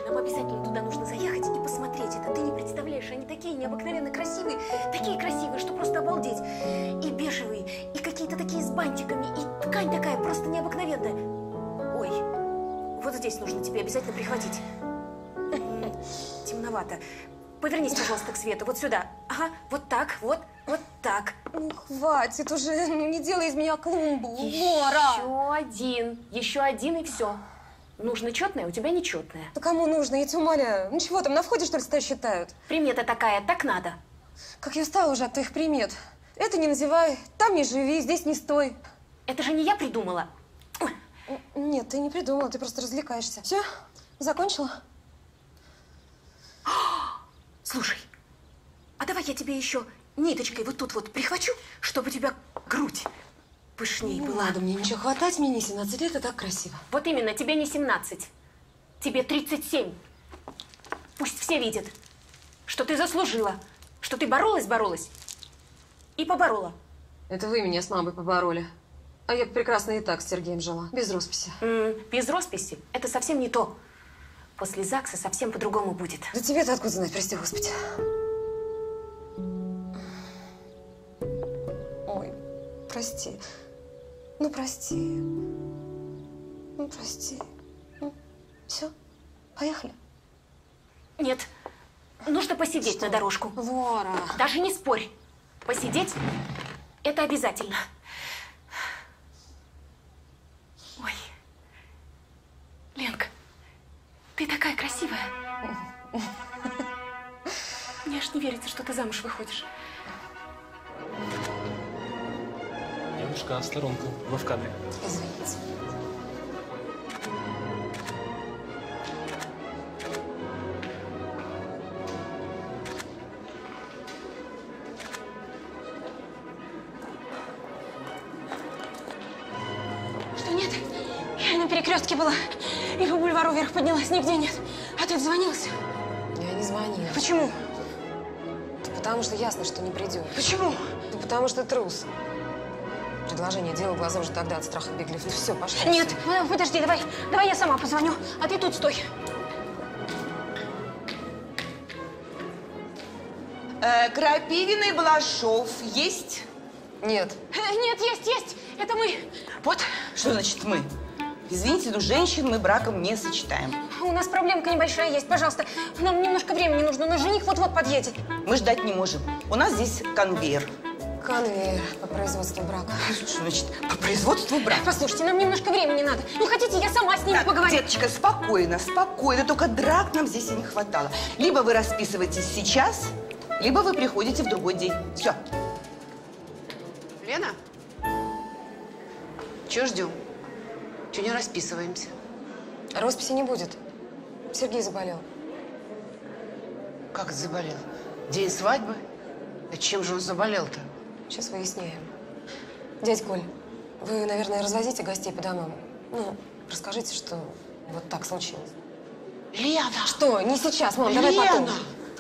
нам обязательно туда нужно заехать и посмотреть это. Ты не представляешь, они такие необыкновенно красивые, что просто обалдеть. И бежевые, и какие-то такие с бантиками, и ткань такая просто необыкновенная. Ой, вот здесь нужно тебе обязательно прихватить. Темновато. Повернись, пожалуйста, к свету. Вот сюда. Ага, вот так, вот так. Ну, хватит уже, не делай из меня клумбу. Еще один и все. Нужно четное, у тебя нечетное. Да кому нужно, я тебя умоляю. Ну чего там, на входе, что ли, стоят, считают? Примета такая, так надо. Как я устала уже от твоих примет. Это не называй, там не живи, здесь не стой. Это же не я придумала. Нет, ты не придумала, ты просто развлекаешься. Все, закончила? Слушай, а давай я тебе еще ниточкой вот тут вот прихвачу, чтобы у тебя грудь пышней была. Не надо мне ничего хватать, мне не 17 лет, это так красиво. Вот именно, тебе не 17, тебе 37. Пусть все видят, что ты заслужила, что ты боролась и поборола. Это вы меня с мамой побороли. А я прекрасно и так с Сергеем жила, без росписи. Без росписи? Это совсем не то. После ЗАГСа совсем по-другому будет. Да тебе-то откуда знать, прости, Господи. Ой, прости. Ну, прости. Ну, прости. Все, поехали. Нет, нужно посидеть на дорожку. Вора. Даже не спорь. Посидеть – это обязательно. Ой, Ленка, ты такая красивая. Мне аж не верится, что ты замуж выходишь. Девушка, в сторонку, вы в кадре. Извините. Что нет? Я на перекрестке была. И по бульвару вверх поднялась, нигде нет. А ты дозвонился? Я не звонила. Почему? Да потому что ясно, что не придет. Почему? Да потому что трус. Предложение делал, глаза уже тогда от страха бегали. Ну все, пошли. Нет, подожди, давай я сама позвоню, а ты тут стой. Крапивин и Балашов есть? Нет. Нет, есть, это мы. Вот, что значит мы? Извините, но женщин мы браком не сочетаем. У нас проблемка небольшая есть, пожалуйста. Нам немножко времени нужно, но жених вот-вот подъедет. Мы ждать не можем. У нас здесь конвейер. Конвейер по производству брака. Что значит по производству брака? Послушайте, нам немножко времени надо. Ну, хотите, я сама с ними Так, поговорю. деточка, спокойно, только драк нам здесь и не хватало. Либо вы расписываетесь сейчас, либо вы приходите в другой день. Все. Лена? Чего ждем? Чего не расписываемся? Росписи не будет. Сергей заболел. Как заболел? День свадьбы? А чем же он заболел-то? Сейчас выясняем. Дядь Коль, вы, наверное, развозите гостей по домам. Ну, расскажите, что вот так случилось. Лена! Что? Не сейчас, мам, давай Лена! потом.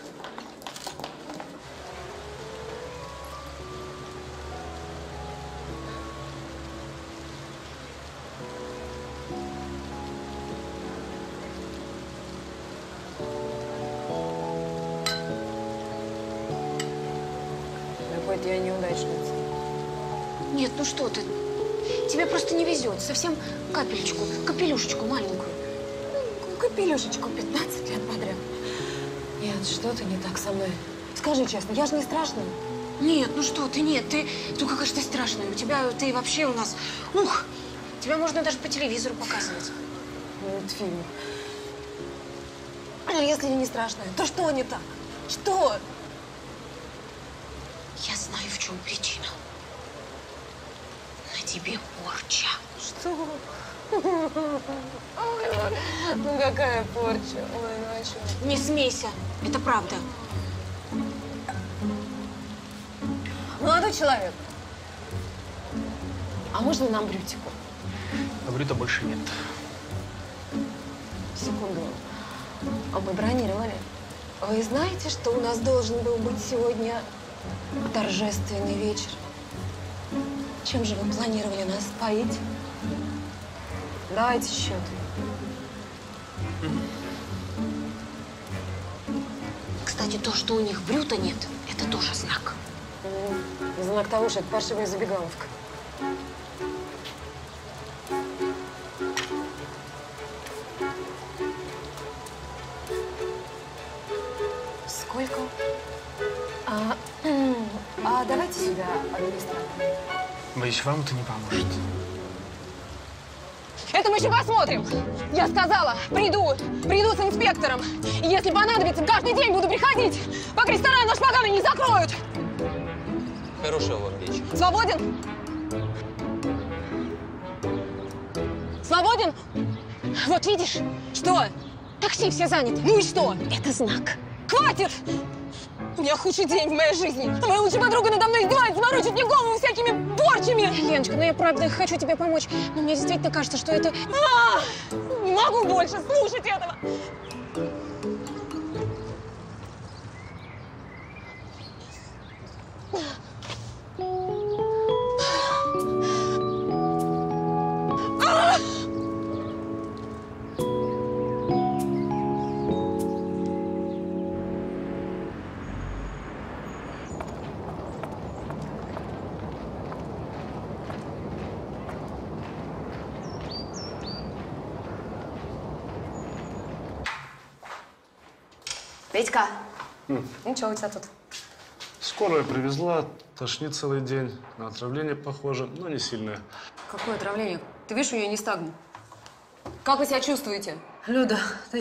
Какой-то я неудачница. Нет, ну что ты? Тебе просто не везет. Совсем капелечку, капелюшечку маленькую. Капелюшечку 15 лет подряд. Нет, что-то не так со мной. Скажи честно, я же не страшная. Нет, ну что ты, нет, ты какая же ты страшная. У тебя, ты вообще у нас, ух, тебя можно даже по телевизору показывать. Мультфильм. А если я не страшная, то что не так? Что? Я знаю, в чем причина. На тебе порча. Что? Ну какая порча? Ой, ну а что? Не смейся, это правда. Молодой человек, а можно нам брютику? А брюта больше нет. Секунду. А мы бронировали. Вы знаете, что у нас должен был быть сегодня торжественный вечер? Чем же вы планировали нас поить? Давайте счет. Кстати, то, что у них брюта нет, это тоже знак. Знак того, что это паршивая забегаловка. Сколько? Давайте сюда администратора. Боюсь, вам это не поможет. Это мы еще посмотрим. Я сказала, приду с инспектором. И если понадобится, каждый день буду приходить, пока ресторан наш поганый не закроют. Хорошего вам вечера. Свободен? Свободен? Вот видишь? Что? Такси все заняты. Ну и что? Это знак. Хватит! У меня худший день в моей жизни. Моя лучшая подруга надо мной издевается, морочит мне голову всякими порчами. Леночка, ну я правда хочу тебе помочь, но мне действительно кажется, что это… Не могу больше слушать этого. Петька, Ну что у тебя тут? Скорая привезла, тошнит целый день. На отравление похоже, но не сильное. Какое отравление? Ты видишь, у нее нестагм. Как вы себя чувствуете? Люда,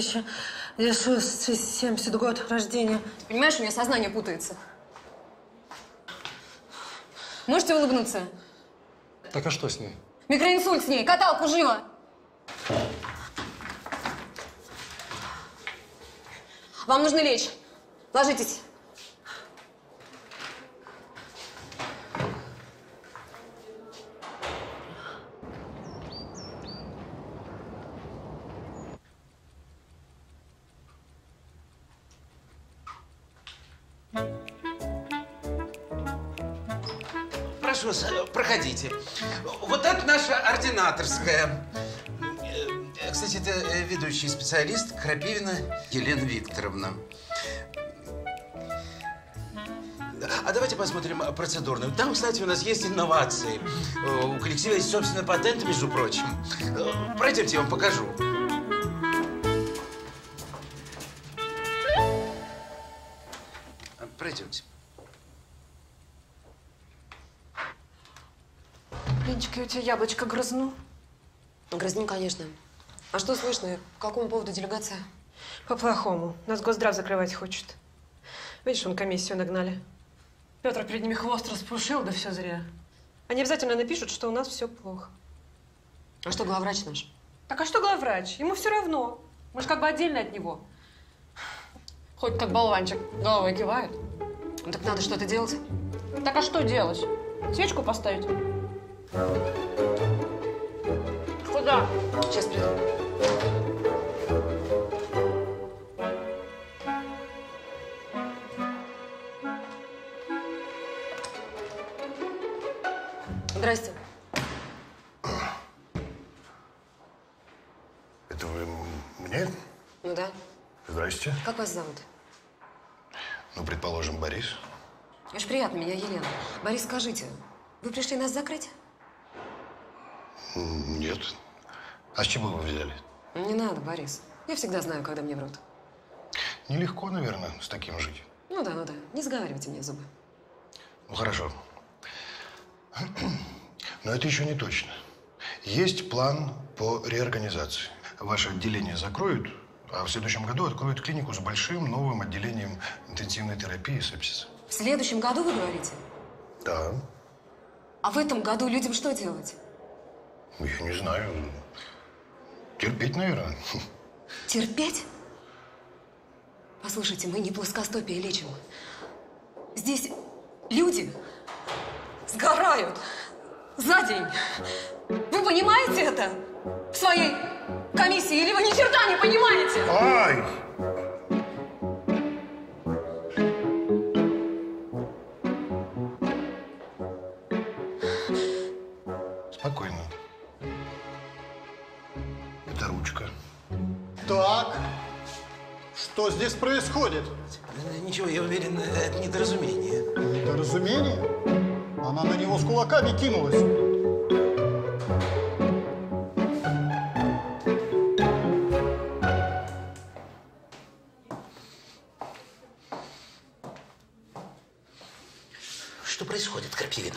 1970 год рождения. Ты понимаешь, у меня сознание путается. Можете улыбнуться? Так а что с ней? Микроинсульт с ней, каталку живо! Вам нужно лечь. Ложитесь. Прошу вас, проходите. Вот это наша ординаторская. Кстати, это ведущий специалист Крапивина Елена Викторовна. А давайте посмотрим процедурную. Там, кстати, у нас есть инновации. У коллектива есть собственный патент, между прочим. Пройдемте, я вам покажу. Пройдемте. Леночка, я у тебя яблочко грызну. Грызни, конечно. А что слышно? По какому поводу делегация? По-плохому. Нас Госздрав закрывать хочет. Видишь, вон комиссию нагнали. Петр перед ними хвост распушил, да все зря. Они обязательно напишут, что у нас все плохо. А что главврач наш? Так а что главврач? Ему все равно. Мы же как бы отдельно от него. Хоть как болванчик головой кивает. Ну, так надо что-то делать. Так а что делать? Свечку поставить? Куда? Сейчас приду. Здрасте. Это вы мне? Ну да. Здрасте. Как вас зовут? Ну, предположим, Борис. Очень приятно, меня Елена. Борис, скажите, вы пришли нас закрыть? Нет. А с чего вы взяли? Не надо, Борис. Я всегда знаю, когда мне врут. Нелегко, наверное, с таким жить. Ну да. Не сговаривайте мне зубы. Ну, хорошо. Но это еще не точно. Есть план по реорганизации. Ваше отделение закроют, а в следующем году откроют клинику с большим новым отделением интенсивной терапии и сепсиса. В следующем году, вы говорите? Да. А в этом году людям что делать? Я не знаю. Терпеть, наверное. Терпеть? Послушайте, мы не плоскостопие лечим. Здесь люди сгорают за день. Вы понимаете это? В своей комиссии или вы ни черта не понимаете? Ай! Спокойно. Это ручка. Так, Что здесь происходит? Ничего, я уверен, это недоразумение. Недоразумение? Она на него с кулаками кинулась. Что происходит, Крапивина?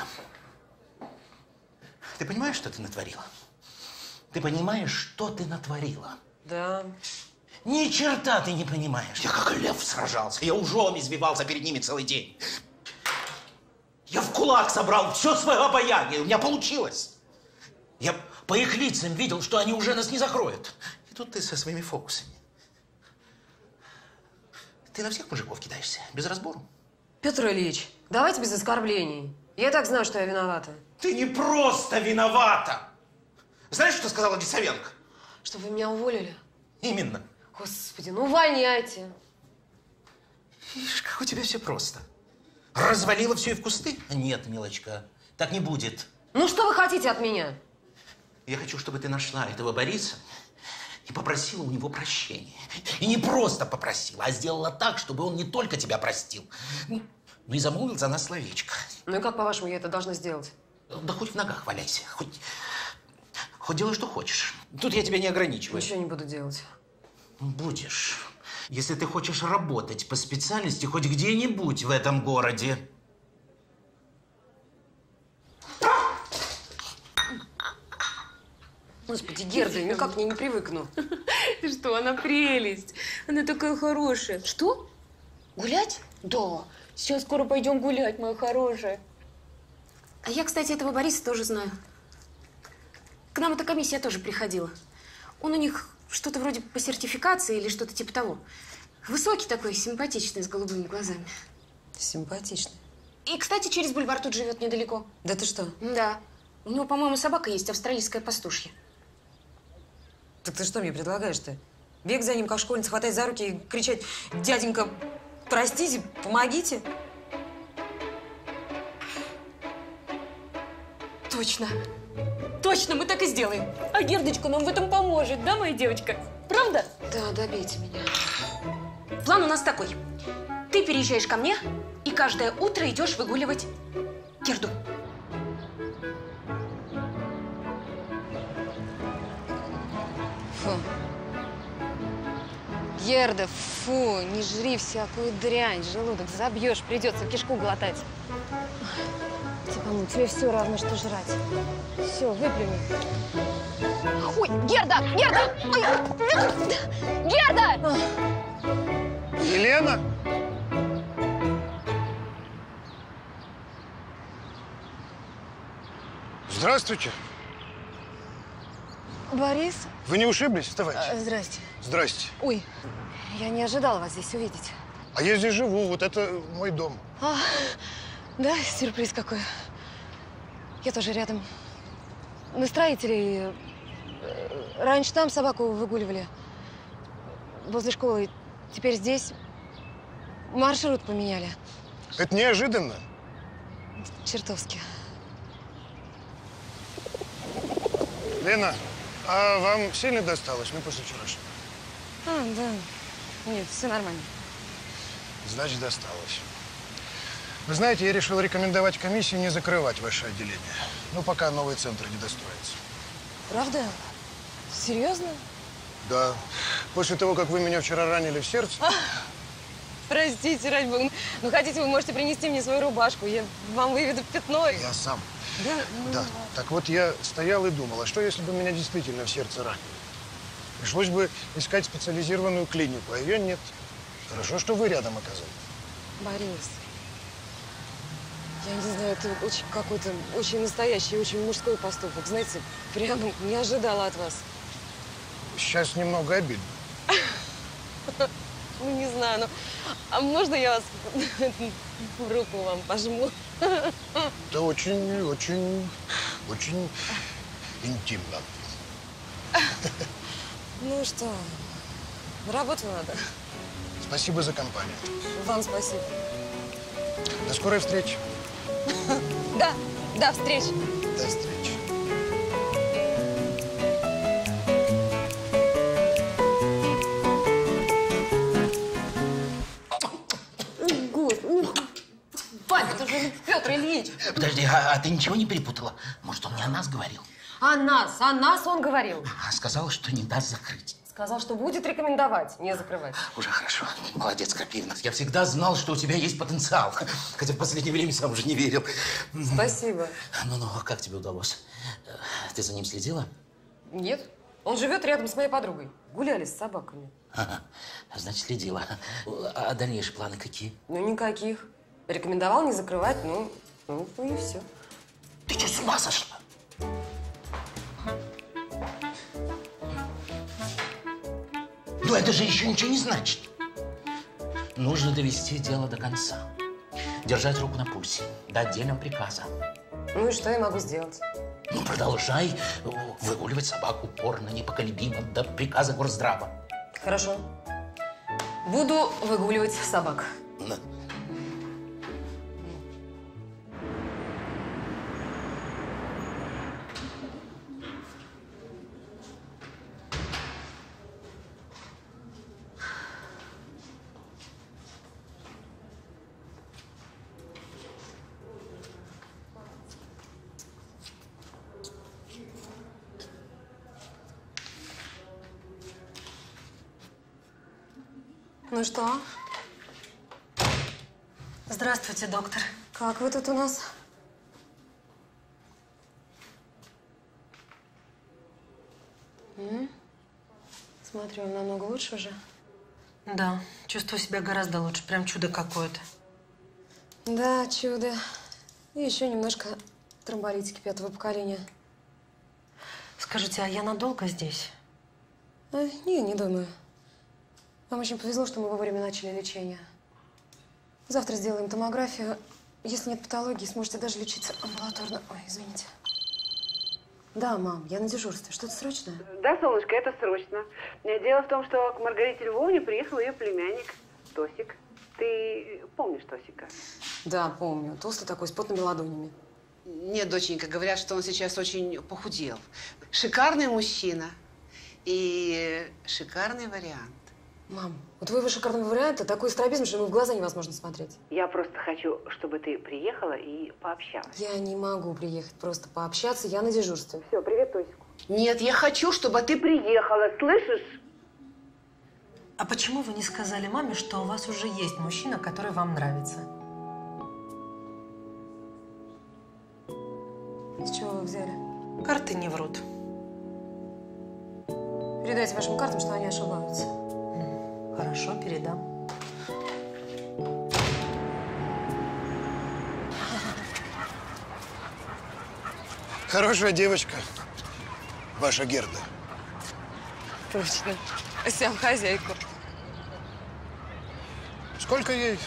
Ты понимаешь, что ты натворила? Ты понимаешь, что ты натворила? Да. Ни черта ты не понимаешь. Я как лев сражался. Я ужом избивался перед ними целый день. Я в кулак собрал все свое обаяние. У меня получилось. Я по их лицам видел, что они уже нас не закроют. И тут ты со своими фокусами. Ты на всех мужиков кидаешься, без разбору. Петр Ильич, давайте без оскорблений. Я и так знаю, что я виновата. Ты не просто виновата. Знаешь, что сказала Лисовенко? Что вы меня уволили? Именно. Господи, ну увольняйте. Видишь, как у тебя все просто. Развалила все и в кусты? Нет, милочка, так не будет. Ну что вы хотите от меня? Я хочу, чтобы ты нашла этого Бориса и попросила у него прощения. И не просто попросила, а сделала так, чтобы он не только тебя простил, ну и замолвил за нас словечко. Ну и как, по-вашему, я это должна сделать? Да хоть в ногах валяйся, хоть делай, что хочешь. Тут я тебя не ограничиваю. Ничего не буду делать. Будешь. Если ты хочешь работать по специальности хоть где-нибудь в этом городе. Господи, Герда, никак к ней не привыкну. Ты что, она прелесть. Она такая хорошая. Что? Гулять? Да. Сейчас скоро пойдем гулять, моя хорошая. А я, кстати, этого Бориса тоже знаю. К нам эта комиссия тоже приходила. Он у них что-то вроде по сертификации или что-то типа того. Высокий такой, симпатичный, с голубыми глазами. Симпатичный. И, кстати, через бульвар тут живет недалеко. Да ты что? Да. У него, по-моему, собака есть, австралийская пастушья. Так ты что мне предлагаешь-то? Бег за ним, как школьница, хватать за руки и кричать: дяденька, простите, помогите? Точно. Точно, мы так и сделаем. А Гердочка нам в этом поможет, да, моя девочка? Правда? Да, добейте меня. План у нас такой. Ты переезжаешь ко мне и каждое утро идешь выгуливать Герду. Фу. Герда, фу, не жри всякую дрянь, желудок забьешь, придется кишку глотать. Типа, тебе все равно, что жрать. Все, выплюни. Ой, Герда! Герда! Ой, Герда! Елена? Здравствуйте. Борис? Вы не ушиблись? Вставайте. Здрасте. Здрасте. Ой, я не ожидала вас здесь увидеть. А я здесь живу, вот это мой дом. Да, сюрприз какой. Я тоже рядом. На строителей. Раньше там собаку выгуливали. Возле школы. Теперь здесь. Маршрут поменяли. Это неожиданно. Чертовски. Лена, а вам сильно досталось, ну, после вчерашнего? Да. Нет, все нормально. Значит, досталось. Вы знаете, я решил рекомендовать комиссии не закрывать ваше отделение. Ну, пока новые центры не достроятся. Правда? Серьезно? Да. После того, как вы меня вчера ранили в сердце… Простите, ради бога. Ну, хотите, вы можете принести мне свою рубашку. Я вам выведу пятно. Я сам. Да? Да. Так вот, я стоял и думал, а что, если бы меня действительно в сердце ранили? Пришлось бы искать специализированную клинику, а ее нет. Хорошо, что вы рядом оказались. Борис, я не знаю, это очень какой-то очень настоящий, очень мужской поступок. Знаете, прямо не ожидала от вас. Сейчас немного обидно. Ну, не знаю, ну, а можно я вас руку вам пожму? Это очень, очень, очень интимно. Ну что, на работу надо. Спасибо за компанию. Вам спасибо. До скорой встречи. Да, до встречи. До встречи. Подожди, а ты ничего не перепутала? Может, он не о нас говорил? О нас он говорил. Сказал, что не даст закрыть. Сказал, что будет рекомендовать, не закрывать. Уже хорошо. Молодец, Крапивина. Я всегда знал, что у тебя есть потенциал. Хотя в последнее время сам уже не верил. Спасибо. Ну, как тебе удалось? Ты за ним следила? Нет. Он живет рядом с моей подругой. Гуляли с собаками. Ага. Значит, следила. А дальнейшие планы какие? Ну, никаких. Рекомендовал не закрывать, ну и все. Ты что, с ума сошла? Но это же еще ничего не значит. Нужно довести дело до конца. Держать руку на пульсе. Дать делам приказа. Ну и что я могу сделать? Ну, продолжай выгуливать собаку упорно, непоколебимо, до приказа горздрава. Хорошо. Буду выгуливать собак. Ну что? Здравствуйте, доктор. Как вы тут у нас? Смотрю, вам намного лучше уже. Да, чувствую себя гораздо лучше. Прям чудо какое-то. Да, чудо. И еще немножко тромболитики 5-го поколения. Скажите, а я надолго здесь? Не думаю. Вам очень повезло, что мы вовремя начали лечение. Завтра сделаем томографию. Если нет патологии, сможете даже лечиться амбулаторно. Ой, извините. Да, мам, я на дежурстве. Что-то срочное? Да, солнышко, это срочно. Дело в том, что к Маргарите Львовне приехал ее племянник Тосик. Ты помнишь Тосика? Да, помню. Толстый такой, с потными ладонями. Нет, доченька, говорят, что он сейчас очень похудел. Шикарный мужчина и шикарный вариант. Мам, у твоего шикарного варианта такой стробизм, что ему в глаза невозможно смотреть. Я просто хочу, чтобы ты приехала и пообщалась. Я не могу приехать просто пообщаться, я на дежурстве. Все, привет Тосику. Нет, я хочу, чтобы ты приехала, слышишь? А почему вы не сказали маме, что у вас уже есть мужчина, который вам нравится? С чего вы взяли? Карты не врут. Передайте вашим картам, что они ошибаются. Хорошо, передам. Хорошая девочка, ваша Герда. Точно. Сям хозяйку. Сколько ей?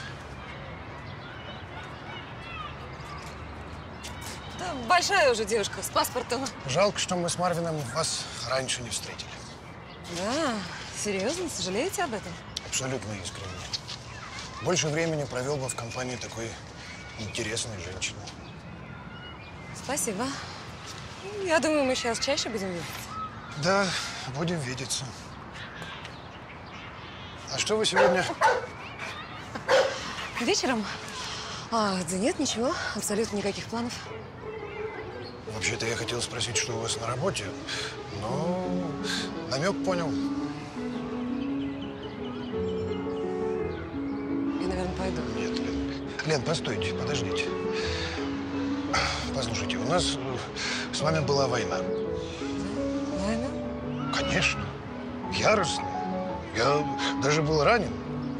Да, большая уже девушка, с паспортом. Жалко, что мы с Марвином вас раньше не встретили. Да, серьезно? Сожалеете об этом? Абсолютно искренне. Больше времени провел бы в компании такой интересной женщины. Спасибо. Я думаю, мы сейчас чаще будем видеться. Да, будем видеться. А что вы сегодня? Вечером? Да нет, ничего. Абсолютно никаких планов. Вообще-то я хотел спросить, что у вас на работе, но намек понял. Я, наверное, пойду. Нет, Лен. Лен, постойте, подождите. Послушайте, у нас с вами была война. Война? Конечно. Яростная. Я даже был ранен.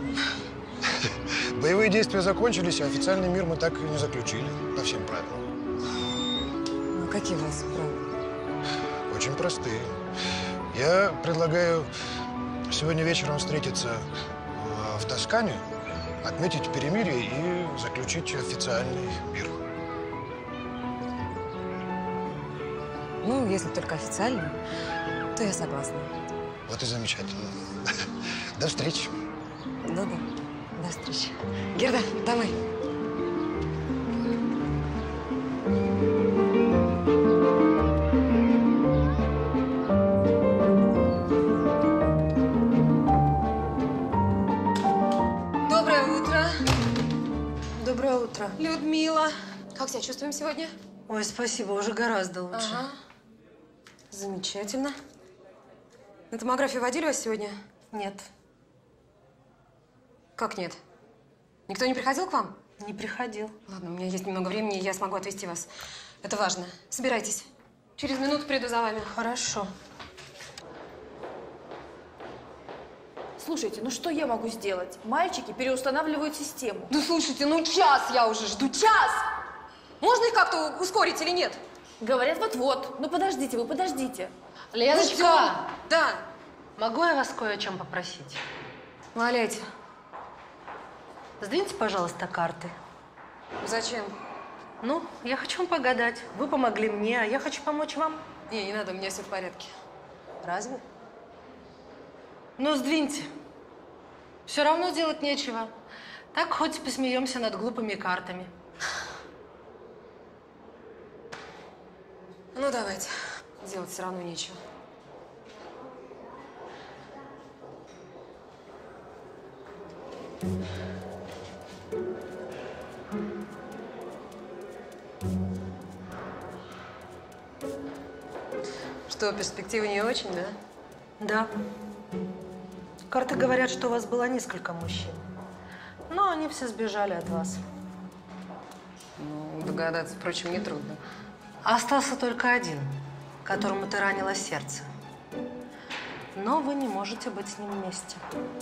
Боевые действия закончились, а официальный мир мы так и не заключили по всем правилам. Ну, какие у вас правила? Очень простые. Я предлагаю сегодня вечером встретиться в Тоскане, отметить перемирие и заключить официальный мир. Ну, если только официально, то я согласна. Вот и замечательно. До встречи. Да. До встречи. Герда, давай. Доброе утро. Доброе утро. Людмила, Как себя чувствуем сегодня? Ой, спасибо, уже гораздо лучше. Ага. Замечательно. На томографию водили вас сегодня? Нет. Как нет? Никто не приходил к вам? Не приходил. Ладно, у меня есть немного времени, и я смогу отвезти вас. Это важно. Собирайтесь. Через минуту приду за вами. Хорошо. Слушайте, ну что я могу сделать? Мальчики переустанавливают систему. Ну слушайте, ну час я уже жду. Час! Можно их как-то ускорить или нет? Говорят, вот-вот. Ну подождите вы, подождите. Леночка! Да. Могу я вас кое о чем попросить? Валяйте. Сдвиньте, пожалуйста, карты. Зачем? Ну, я хочу вам погадать. Вы помогли мне, а я хочу помочь вам. Не надо, у меня все в порядке. Разве? Ну, сдвиньте. Все равно делать нечего. Так хоть посмеемся над глупыми картами. Ну, давайте. Делать все равно нечего. Что, перспективы не очень, да? Да. Карты говорят, что у вас было несколько мужчин. Но они все сбежали от вас. Ну, догадаться, впрочем, нетрудно. Остался только один, которому ты ранила сердце. Но вы не можете быть с ним вместе.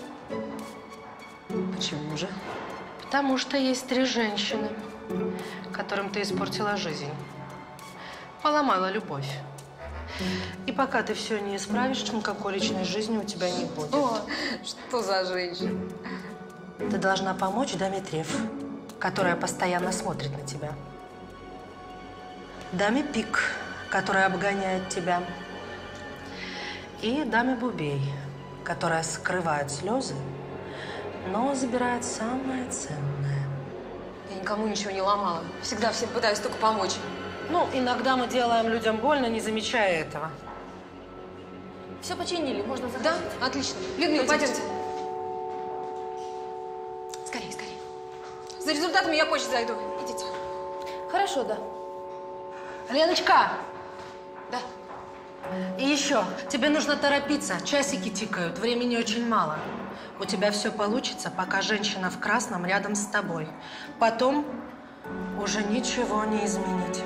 Почему же? Потому что есть 3 женщины, которым ты испортила жизнь. Поломала любовь. И пока ты все не исправишь, никакой личной жизни у тебя не будет. О, что за женщина? Ты должна помочь даме Треф, которая постоянно смотрит на тебя. Даме Пик, которая обгоняет тебя. И даме Бубей, которая скрывает слезы, но забирает самое ценное. Я никому ничего не ломала. Всегда всем пытаюсь только помочь. Ну, иногда мы делаем людям больно, не замечая этого. Все починили, можно заходить. Да? Отлично. Людмила, пойдемте. Скорее, скорее. За результатами я позже зайду. Идите. Хорошо, да. Леночка! Да. И еще, тебе нужно торопиться. Часики тикают, времени очень мало. У тебя все получится, пока женщина в красном рядом с тобой. Потом уже ничего не изменить.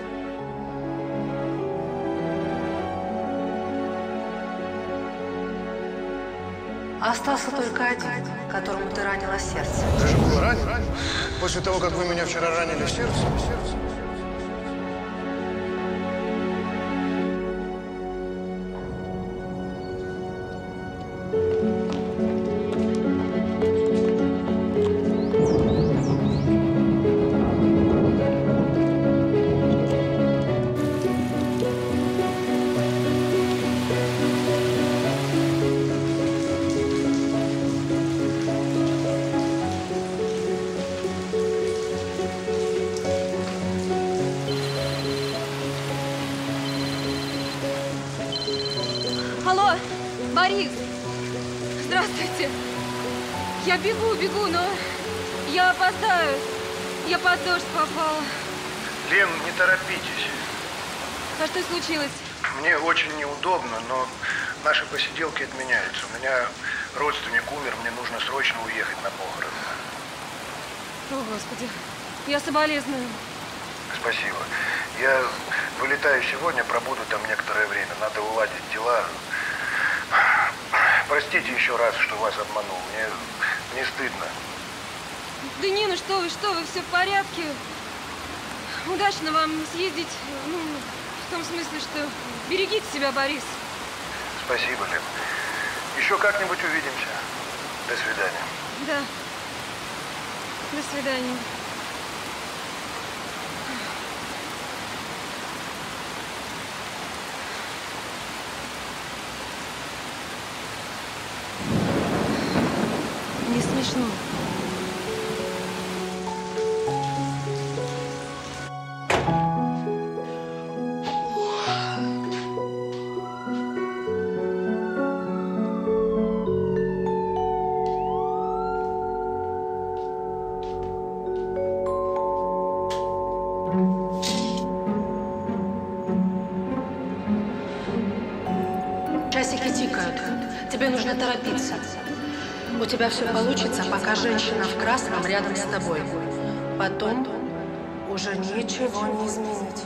Остался только один, которому ты ранила сердце. Ты же был ранен? После того, как вы меня вчера ранили в сердце? Алло, Борис! Здравствуйте! Я бегу, но я опоздаю. Я под дождь попала. Лен, не торопитесь. А что случилось? Мне очень неудобно, но наши посиделки отменяются. У меня родственник умер, мне нужно срочно уехать на похороны. О, Господи, я соболезную. Спасибо. Я вылетаю сегодня, пробуду там некоторое время. Надо уладить дела. Простите еще раз, что вас обманул. Мне не стыдно. Да не, ну что вы, все в порядке. Удачно вам съездить, ну, в том смысле, что берегите себя, Борис. Спасибо, Лен. Еще как-нибудь увидимся. До свидания. Да. До свидания. Не смешно. Тебе нужно торопиться. У тебя все получится, пока женщина в красном рядом с тобой. Потом уже ничего не изменить.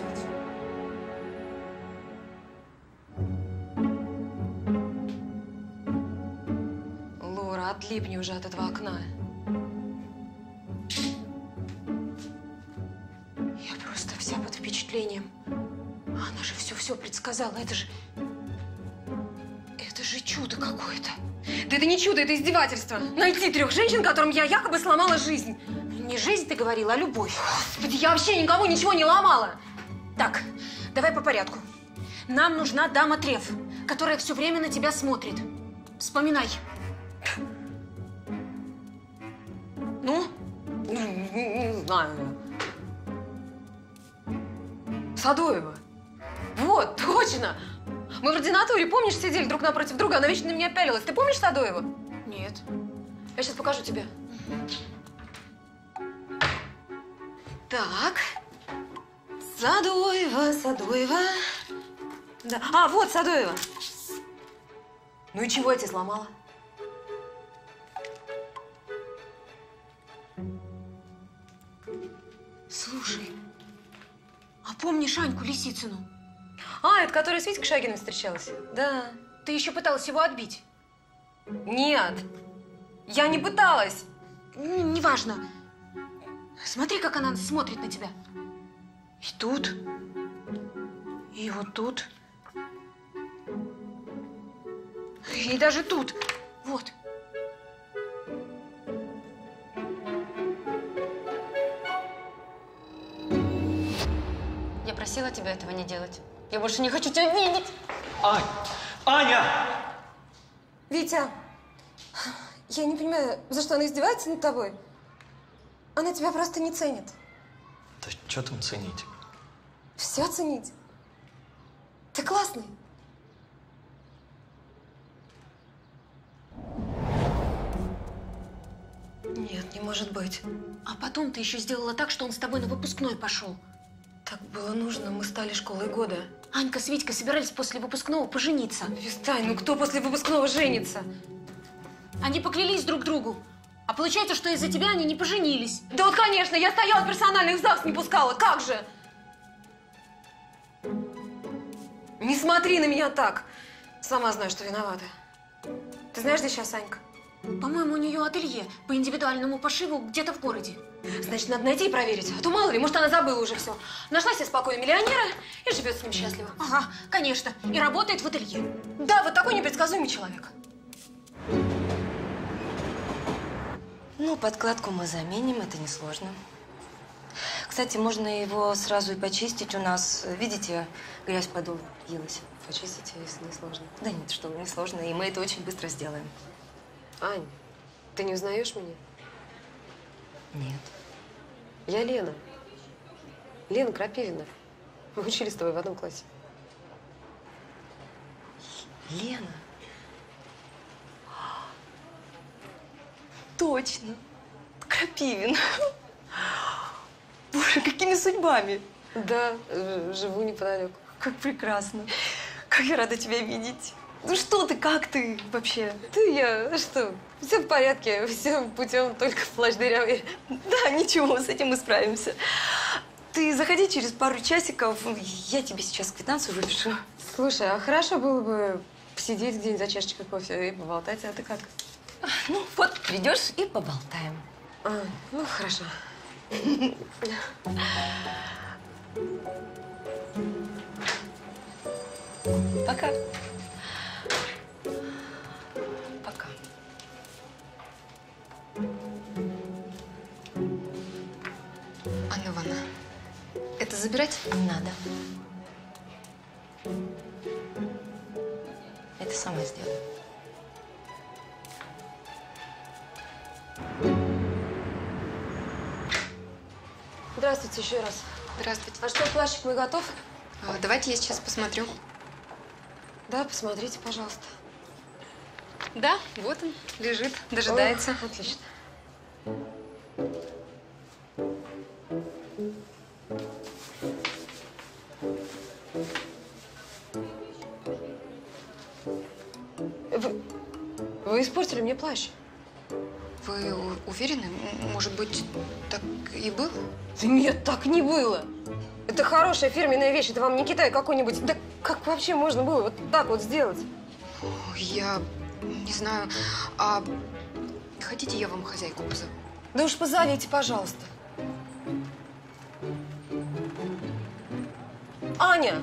Лора, отлипни уже от этого окна. Я просто вся под впечатлением. Она же все предсказала. Это же чудо какое-то. Да это не чудо, это издевательство. Найти 3 женщин, которым я якобы сломала жизнь. Не жизнь, ты говорила, а любовь. Господи, я вообще никому ничего не ломала. Так, давай по порядку. Нам нужна дама Треф, которая все время на тебя смотрит. Вспоминай. Ну? Не знаю. Садоева. Вот, точно. Мы в ординатуре, помнишь, сидели друг напротив друга, она вечно на меня пялилась. Ты помнишь Садоева? Нет. Я сейчас покажу тебе. Так. Садоева. Да. А, вот Садоева. Ну и чего я тебе сломала? Слушай, а помнишь Аньку Лисицыну? А, это которая с Витькой Шагиным встречалась? Да. Ты еще пыталась его отбить? Нет. Я не пыталась. Неважно. Смотри, как она смотрит на тебя. И тут. И вот тут. И даже тут. Вот. Я просила тебя этого не делать. Я больше не хочу тебя видеть. Аня! Витя, я не понимаю, за что она издевается над тобой? Она тебя просто не ценит. Да что там ценить? Все ценить. Ты классный. Нет, не может быть. А потом ты еще сделала так, что он с тобой на выпускной пошел. Так было нужно, мы стали школой года. Анька с Витькой собирались после выпускного пожениться. Перестань, ну кто после выпускного женится? Они поклялись друг другу. А получается, что из-за тебя они не поженились. Да вот, конечно, я стояла персонально, их в ЗАГС не пускала. Как же? Не смотри на меня так. Сама знаю, что виновата. Ты знаешь, где сейчас Анька? По-моему, у нее ателье по индивидуальному пошиву где-то в городе. Значит, надо найти и проверить. А то мало ли, может, она забыла уже все. Нашла себе спокойно миллионера и живет с ним счастливо. Ага, конечно. И работает в ателье. Да, вот такой непредсказуемый человек. Ну, подкладку мы заменим, это несложно. Кстати, можно его сразу и почистить. У нас, видите, грязь подол елась. Почистите, если не сложно. Да нет, что вы, не сложно, и мы это очень быстро сделаем. Ань, ты не узнаешь меня? Нет. Я Лена. Лена Крапивина. Мы учились с тобой в одном классе. Лена? Точно. Крапивина. Боже, какими судьбами? Да, живу неподалеку. Как прекрасно. Как я рада тебя видеть. Ну что ты, как ты вообще? Ты, я, что? Все в порядке, все путем, только плащ дырявый. Да, ничего, с этим мы справимся. Ты заходи через пару часиков, я тебе сейчас квитанцию выпишу. Слушай, а хорошо было бы посидеть где-нибудь за чашечкой кофе и поболтать, а ты как? Ну, вот придешь и поболтаем. Ну, хорошо. Пока. Пока. Анна Ивановна, это забирать? Не надо. Это сама сделаю. Здравствуйте еще раз. Здравствуйте. А что, плащик мой готов? Давайте я сейчас посмотрю. Да, посмотрите, пожалуйста. Да, вот он, лежит, дожидается. О, отлично. испортили мне плащ. Вы уверены? Может быть, так и было? Да нет, так не было. Это хорошая фирменная вещь, это вам не Китай какой-нибудь. Да как вообще можно было вот так вот сделать? Я не знаю. А хотите, я вам хозяйку позову? Да уж позовите, пожалуйста. Аня!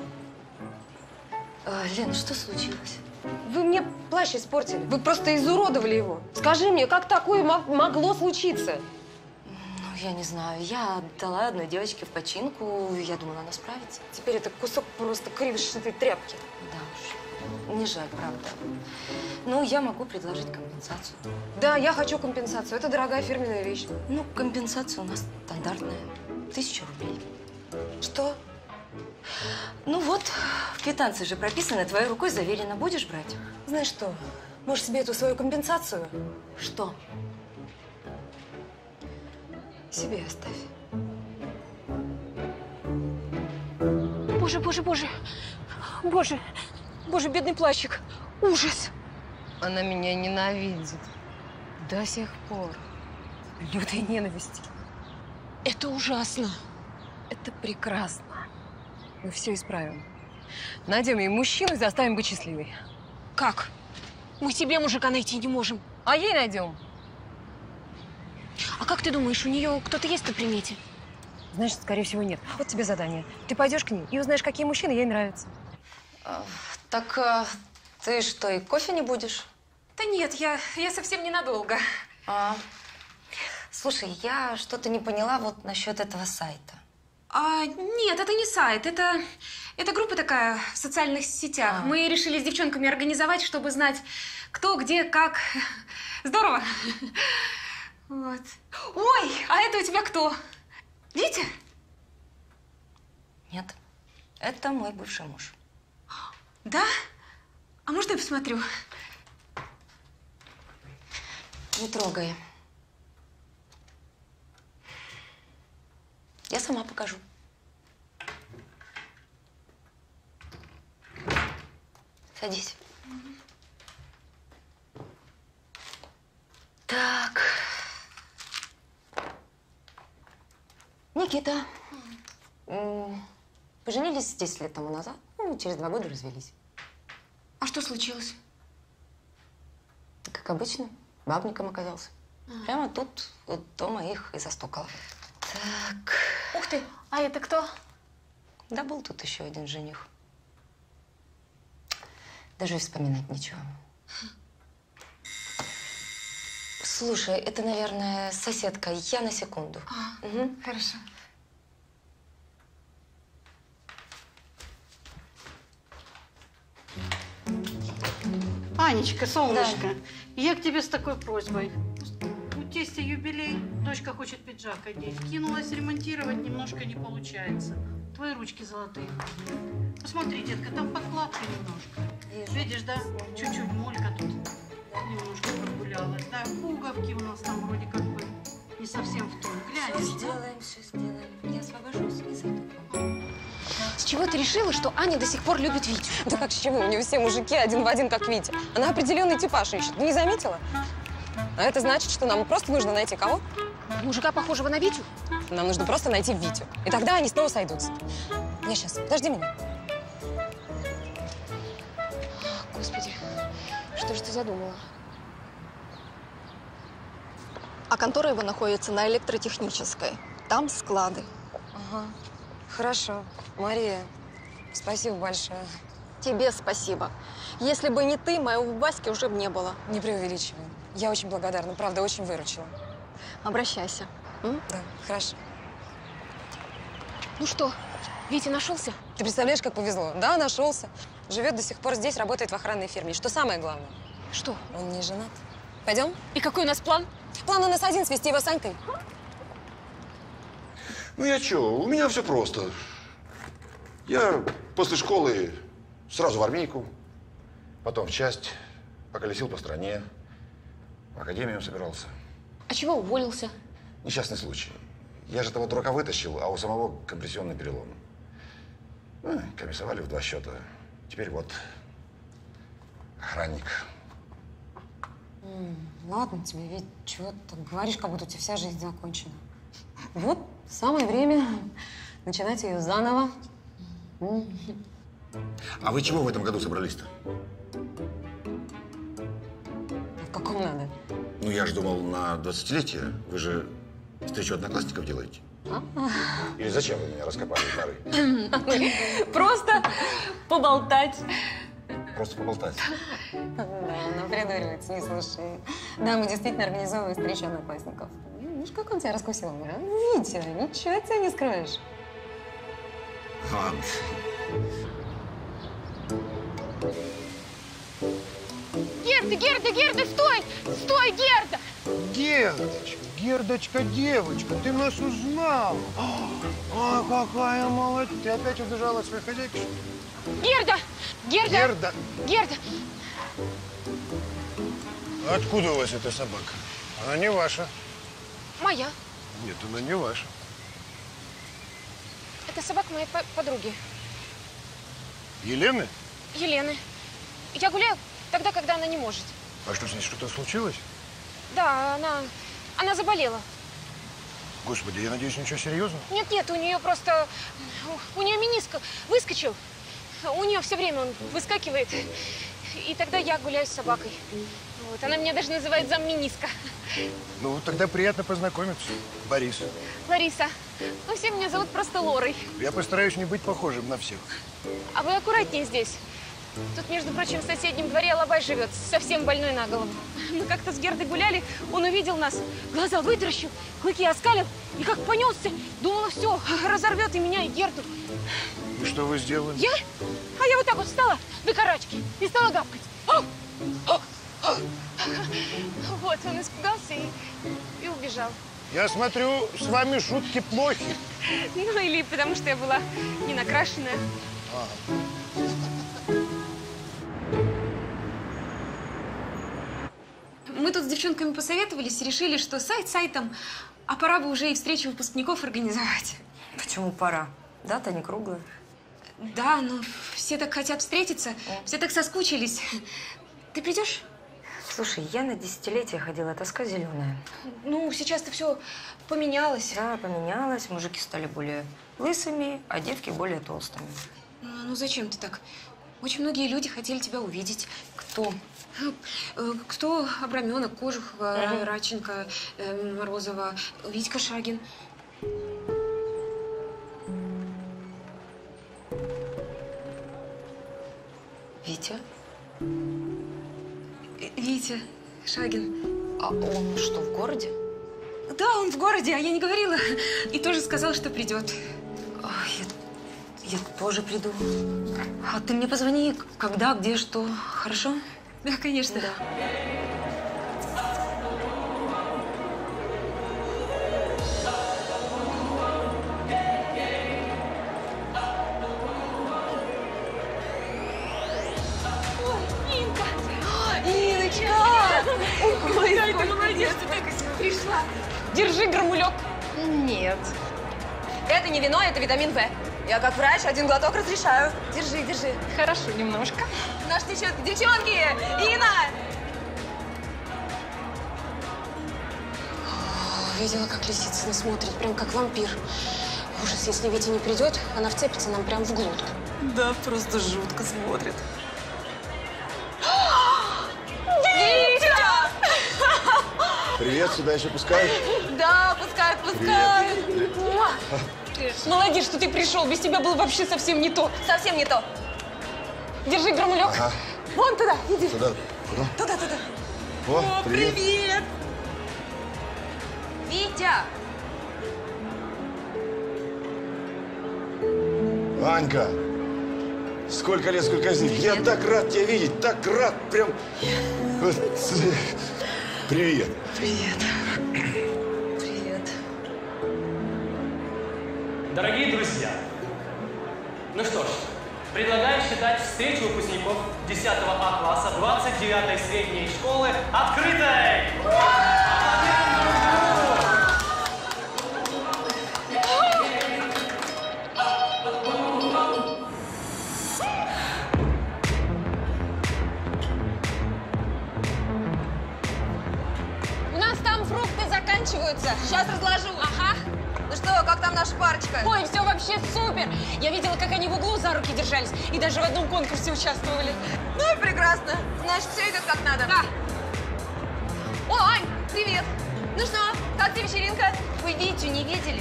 Лена, что случилось? Вы мне плащ испортили. Вы просто изуродовали его. Скажи мне, как такое могло случиться? Ну, я не знаю. Я отдала одной девочке в починку. Я думала, она справится. Теперь это кусок просто криво сшитой тряпки. Да уж. Не жаль, правда. Ну, я могу предложить компенсацию. Да, я хочу компенсацию. Это дорогая фирменная вещь. Ну, компенсация у нас стандартная. 1000 рублей. Что? Ну вот, в квитанции же прописано, твоей рукой заверено. Будешь брать? Знаешь что, можешь себе эту свою компенсацию? Что? Себе оставь. Боже, боже, боже. Боже, боже, бедный плащик. Ужас. Она меня ненавидит. До сих пор. Лютой ненависти. Это ужасно. Это прекрасно. Мы все исправим. Найдем ей мужчину и заставим быть счастливой. Как? Мы себе мужика найти не можем. А ей найдем. А как ты думаешь, у нее кто-то есть на примете? Значит, скорее всего, нет. Вот тебе задание. Ты пойдешь к ней и узнаешь, какие мужчины ей нравятся. Так ты что, и кофе не будешь? Да нет, я совсем ненадолго. Слушай, я что-то не поняла вот насчет этого сайта. Нет, это не сайт. Это группа такая в социальных сетях. Мы решили с девчонками организовать, чтобы знать, кто, где, как. Здорово. Вот. Ой, а это у тебя кто? Витя? Нет, это мой бывший муж. Да? А можно я посмотрю? Не трогай. Я сама покажу. Садись. Так. Никита. Поженились 10 лет тому назад. Ну, через 2 года развелись. А что случилось? Как обычно, бабником оказался. Прямо тут, вот дома их и застукала. Так. Ух ты, а это кто? Да был тут еще один жених. Даже и вспоминать нечего. Слушай, это, наверное, соседка. Я на секунду. Угу. Хорошо. Анечка, солнышко, я к тебе с такой просьбой. У тестя юбилей, дочка хочет пиджак одеть. Кинулась ремонтировать, немножко не получается. Твои ручки золотые. Посмотри, детка, там подкладка немножко. Видишь, да? Чуть-чуть молька тут немножко прогулялась. Да, пуговки у нас там вроде как бы не совсем в том. Глянешь, все сделаем, все сделаем. Я освобожусь и зайду к вам. С чего ты решила, что Аня до сих пор любит Витю? Да как с чего? У нее все мужики один в один, как Витя. Она определенный типаж ищет. Ты не заметила? А это значит, что нам просто нужно найти кого? Мужика, похожего на Витю? Нам нужно просто найти Витю. И тогда они снова сойдутся. Я сейчас. Подожди меня. Господи, что же ты задумала? А контора его находится на Электротехнической. Там склады. Ага. Хорошо. Мария, спасибо большое. Тебе спасибо. Если бы не ты, моего Васьки уже бы не было. Не преувеличивай. Я очень благодарна. Правда, очень выручила. Обращайся. Да, хорошо. Ну что, Витя нашелся? Ты представляешь, как повезло? Да, нашелся. Живет до сих пор здесь, работает в охранной фирме. И что самое главное? Что? Он не женат. Пойдем? И какой у нас план? План у нас один – свести его с Анькой. Ну я чё, у меня все просто. Я после школы сразу в армейку, потом в часть, поколесил по стране, в академию собирался. А чего уволился? Несчастный случай. Я же того дурака вытащил, а у самого компрессионный перелом. Ну, комиссовали в 2 счета. Теперь вот охранник. Ладно тебе, ведь чего ты так говоришь, как будто у тебя вся жизнь закончена. Вот самое время начинать ее заново. А вы чего в этом году собрались-то? В каком надо? Ну, я же думал, на 20-летие. Вы же встречу одноклассников делаете. Или зачем вы меня раскопали из норы? Просто поболтать. Просто поболтать. Да, она придуривается, не слушай. Да, мы действительно организовываем встречу одноклассников. Видишь, как он тебя раскусил, а? Витя, ничего от тебя не скроешь. Ладно. Герда, стой! Стой, Герда! Гердочка, девочка, ты нас узнала. Ой, какая молодец. Ты опять убежала от своей хозяйки? Герда! Откуда у вас эта собака? Она не ваша. Моя. Нет, она не ваша. Это собака моей подруги. Елены? Елены. Я гуляю тогда, когда она не может. А что, с ней что-то случилось? Да, она заболела. Господи, я надеюсь, ничего серьезного? Нет, у нее просто... У нее мениск выскочил. У нее все время он выскакивает. И тогда я гуляю с собакой. Вот. Она меня даже называет заммениска. Ну, тогда приятно познакомиться. Борис. Лариса. Ну, все меня зовут просто Лорой. Я постараюсь не быть похожим на всех. А вы аккуратнее здесь. Тут, между прочим, в соседнем дворе Алабай живет, совсем больной на голову. Мы как-то с Гердой гуляли, он увидел нас, глаза вытаращил, клыки оскалил и как понесся. Думала, все, разорвет и меня, и Герду. И что вы сделали? Я? А я вот так вот встала до карачки и стала гавкать. Вот, он испугался и убежал. Я смотрю, с вами шутки плохи. Ну, или потому что я была не накрашенная. Мы тут с девчонками посоветовались и решили, что сайт сайтом, а пора бы уже и встречу выпускников организовать. Почему пора? Дата не круглая. Да, но все так хотят встретиться, все так соскучились. Ты придешь? Слушай, я на 10-летие ходила, тоска зеленая. Ну, сейчас-то все поменялось. Да, поменялось. Мужики стали более лысыми, а девки более толстыми. Ну, зачем ты так? Очень многие люди хотели тебя увидеть. Кто? Кто? Абраменок, Кожухова, Радченко, Морозова, Витька Шагин. Витя? Витя Шагин. А он что, в городе? Да, он в городе, а я не говорила. И тоже сказал, что придет. Я тоже приду. А ты мне позвони, когда, где, что. Хорошо? Да, конечно. Да. Ой, ты молодец, ты так пришла. Держи грамулек. Нет. Это не вино, это витамин В. Я как врач 1 глоток разрешаю. Держи, держи. Хорошо, немножко. Наш девчонки! Инна! Видела, как Лисицына смотрит, прям как вампир. Ужас, если Витя не придет, она вцепится нам прям в глотку. Да, просто жутко смотрит. Витя! Привет, сюда еще пускают? Да, пускай. Молодец, что ты пришел. Без тебя было вообще совсем не то. Совсем не то. Держи грамулек. Ага. Вон туда, иди. Туда. Куда? Туда. О, привет. Витя! Анька, сколько лет, сколько зим. Я так рад тебя видеть, так рад, прям. Вот. Привет. Привет. Дорогие друзья, ну что ж, предлагаю считать встречу выпускников 10 А класса 29-й средней школы открытой! фрукты заканчиваются. Сейчас разложу. Ага. Ну что, как там наша парочка? Ой, все вообще супер. Я видела, как они в углу за руки держались и даже в одном конкурсе участвовали. Ну и прекрасно. Значит, все идет как надо. Да. О, Ань, привет. Ну что, как тебе вечеринка? Вы Витю не видели?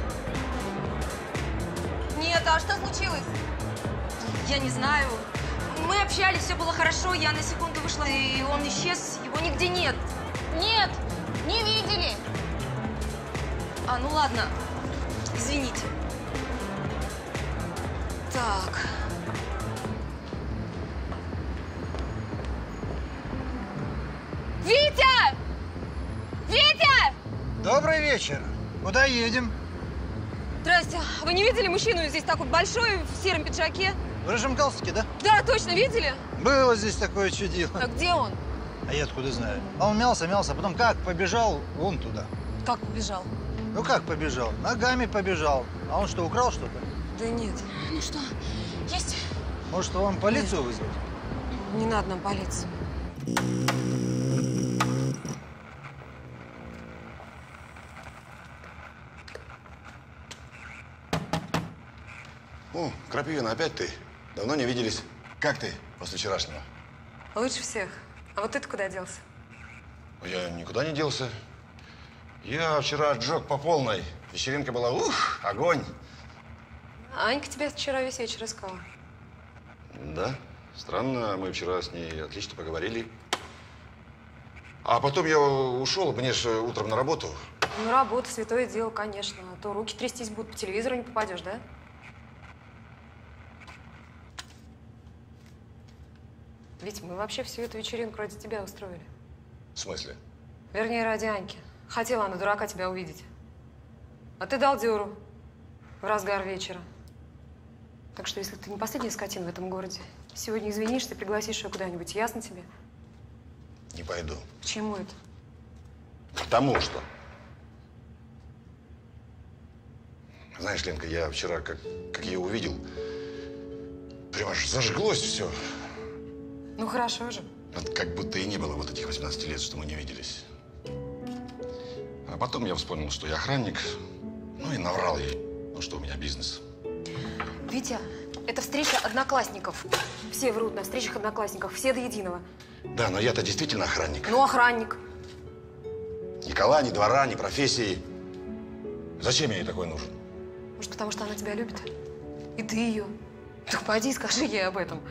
Нет, а что случилось? Я не знаю. Мы общались, все было хорошо. Я на секунду вышла, и он исчез. Его нигде нет. Нет, не видели. А, ну ладно. Извините. Так. Витя! Витя! Добрый вечер. Куда едем? Здрасте. Вы не видели мужчину здесь такой большой, в сером пиджаке? В рыжем галстуке, да? Да, точно, видели? Было здесь такое чудило. А где он? А я откуда знаю? А он мялся, а потом как побежал вон туда. Как побежал? Ну как побежал? Ногами побежал. А он что, украл что-то? Да нет. Ну что, есть? Может, вам полицию вызвать? Не надо нам полицию. О, Крапивина, опять ты? Давно не виделись. Как ты после вчерашнего? Лучше всех. А вот ты-то куда делся? Я никуда не делся. Я вчера отжег по полной. Вечеринка была, огонь. Анька тебя вчера весь вечер искала. Да, странно. Мы вчера с ней отлично поговорили. А потом я ушел, мне же утром на работу. Ну, работа, святое дело, конечно. А то руки трястись будут, по телевизору не попадешь, да? Ведь мы вообще всю эту вечеринку ради тебя устроили. В смысле? Вернее, ради Аньки. Хотела она, дурака, тебя увидеть. А ты дал дёру в разгар вечера. Так что, если ты не последняя скотина в этом городе, сегодня извинишься и пригласишь ее куда-нибудь. Ясно тебе? Не пойду. К чему это? Потому что. Знаешь, Ленка, я вчера, как ее увидел, прямо аж зажглось все. Ну, хорошо же. Вот как будто и не было вот этих 18 лет, что мы не виделись. А потом я вспомнил, что я охранник, ну и наврал ей, ну что у меня бизнес. Витя, это встреча одноклассников. Все врут на встречах одноклассников, все до единого. Да, но я-то действительно охранник. Ну, охранник. Ни кола, ни двора, ни профессии. Зачем я ей такой нужен? Может, потому что она тебя любит? И ты ее. Так пойди и скажи ей об этом.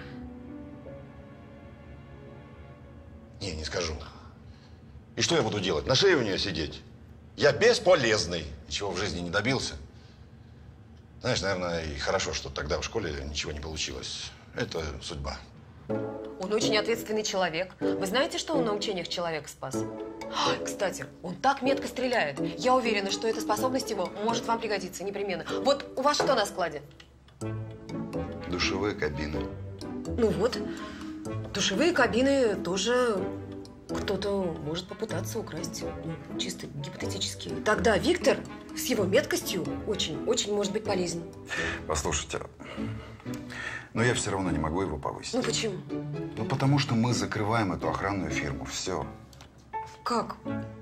Не скажу. И что я буду делать? На шее у нее сидеть? Я бесполезный. Ничего в жизни не добился. Знаешь, наверное, и хорошо, что тогда в школе ничего не получилось. Это судьба. Он очень ответственный человек. Вы знаете, что он на учениях человека спас? Кстати, он так метко стреляет. Я уверена, что эта способность его может вам пригодиться непременно. Вот у вас что на складе? Душевые кабины. Ну вот, душевые кабины тоже кто-то может попытаться украсть. Ну, чисто гипотетически. Тогда Виктор с его меткостью очень может быть полезен. Послушайте, но я все равно не могу его повысить. Ну почему? Ну потому что мы закрываем эту охранную фирму. Все. Как?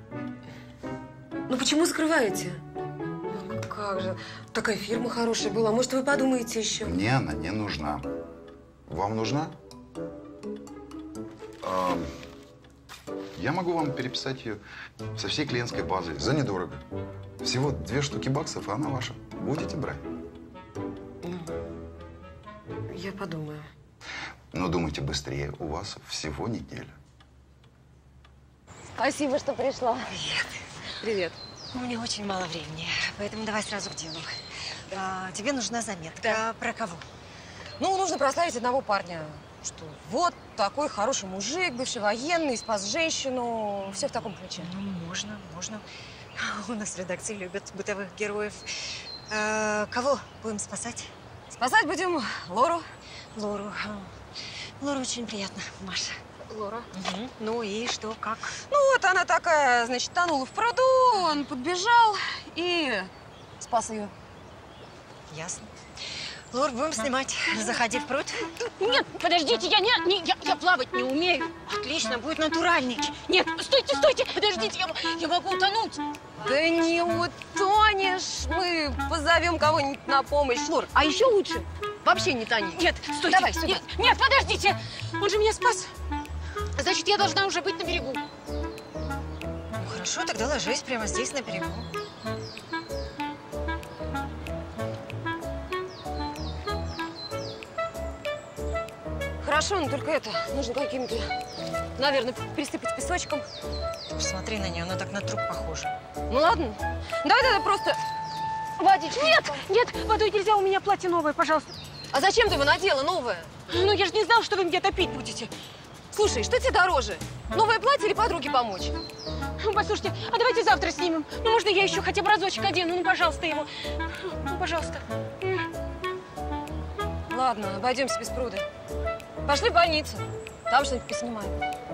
Ну почему закрываете? Ну, как же? Такая фирма хорошая была. Может, вы подумаете еще? Мне она не нужна. Вам нужна? Я могу вам переписать ее со всей клиентской базой за недорого. Всего 2 штуки баксов, и она ваша. Будете брать? Я подумаю. Но думайте быстрее, у вас всего неделя. Спасибо, что пришла. Привет. Привет. У меня очень мало времени, поэтому давай сразу к делу. Тебе нужна заметка. Да. Про кого? Ну, нужно прославить одного парня. Что вот такой хороший мужик, бывший военный, спас женщину. Все в таком ключе. Ну, можно. У нас в редакции любят бытовых героев. Кого будем спасать? Спасать будем Лору. Лору очень приятно, Маша. Лора. Угу. Ну и что, как? Ну вот она такая, значит, тонула в пруду, он подбежал и спас ее. Ясно. Лор, будем снимать. Заходи в пруд. Нет, подождите, я плавать не умею. Отлично, будет натуральный. Нет, стойте, стойте, подождите, я могу утонуть. Да не утонешь. Мы позовем кого-нибудь на помощь. Лор, а еще лучше вообще не тони. Нет, стойте. Давай сюда. Нет, подождите. Он же меня спас. Значит, я должна уже быть на берегу. Ну, хорошо, тогда ложись прямо здесь, на берегу. Хорошо, но только это, нужно каким-то, наверное, присыпать песочком. Ты посмотри на нее, она так на труп похожа. Ну ладно, давай тогда просто водичку. Нет, водой нельзя, у меня платье новое, пожалуйста. А зачем ты его надела, новое? Ну, я же не знала, что вы меня топить будете. Слушай, что тебе дороже? Новое платье или подруге помочь? Послушайте, а давайте завтра снимем. Ну, можно я еще хотя бы разочек одену? Ну, пожалуйста, его. Ну, пожалуйста. Ладно, обойдемся без пруда. Пошли в больницу. Там что-нибудь поснимаем.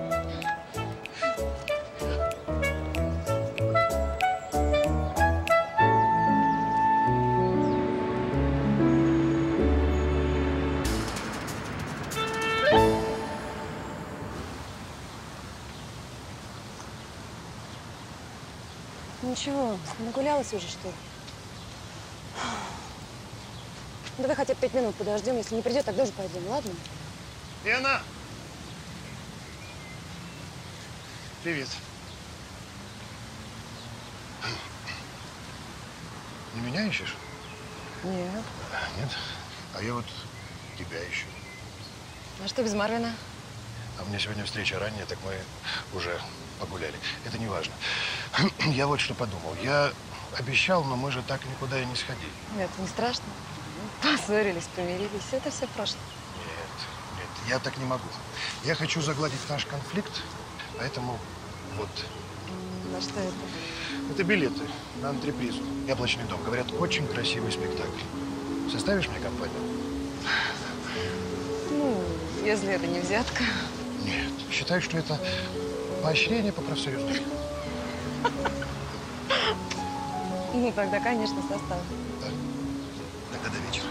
Ничего, нагулялась уже, что ли? Давай хотя бы 5 минут подождем. Если не придет, тогда уже пойдем, ладно? Лена! Привет. Не меня ищешь? Нет. Нет? А я вот тебя ищу. А что без Марвина? А у меня сегодня встреча ранняя, так мы уже погуляли. Это не важно. Я вот что подумал. Я обещал, но мы же так никуда и не сходили. Нет, не страшно. Поссорились, помирились. Это все прошлое. Нет, я так не могу. Я хочу загладить наш конфликт, поэтому вот. На что это? Это билеты на антрепризу. Яблочный дом. Говорят, очень красивый спектакль. Составишь мне компанию? Ну, если это не взятка. Нет. Считаю, что это поощрение по профсоюзу. Ну, тогда, конечно, составим. Да. Тогда до вечера.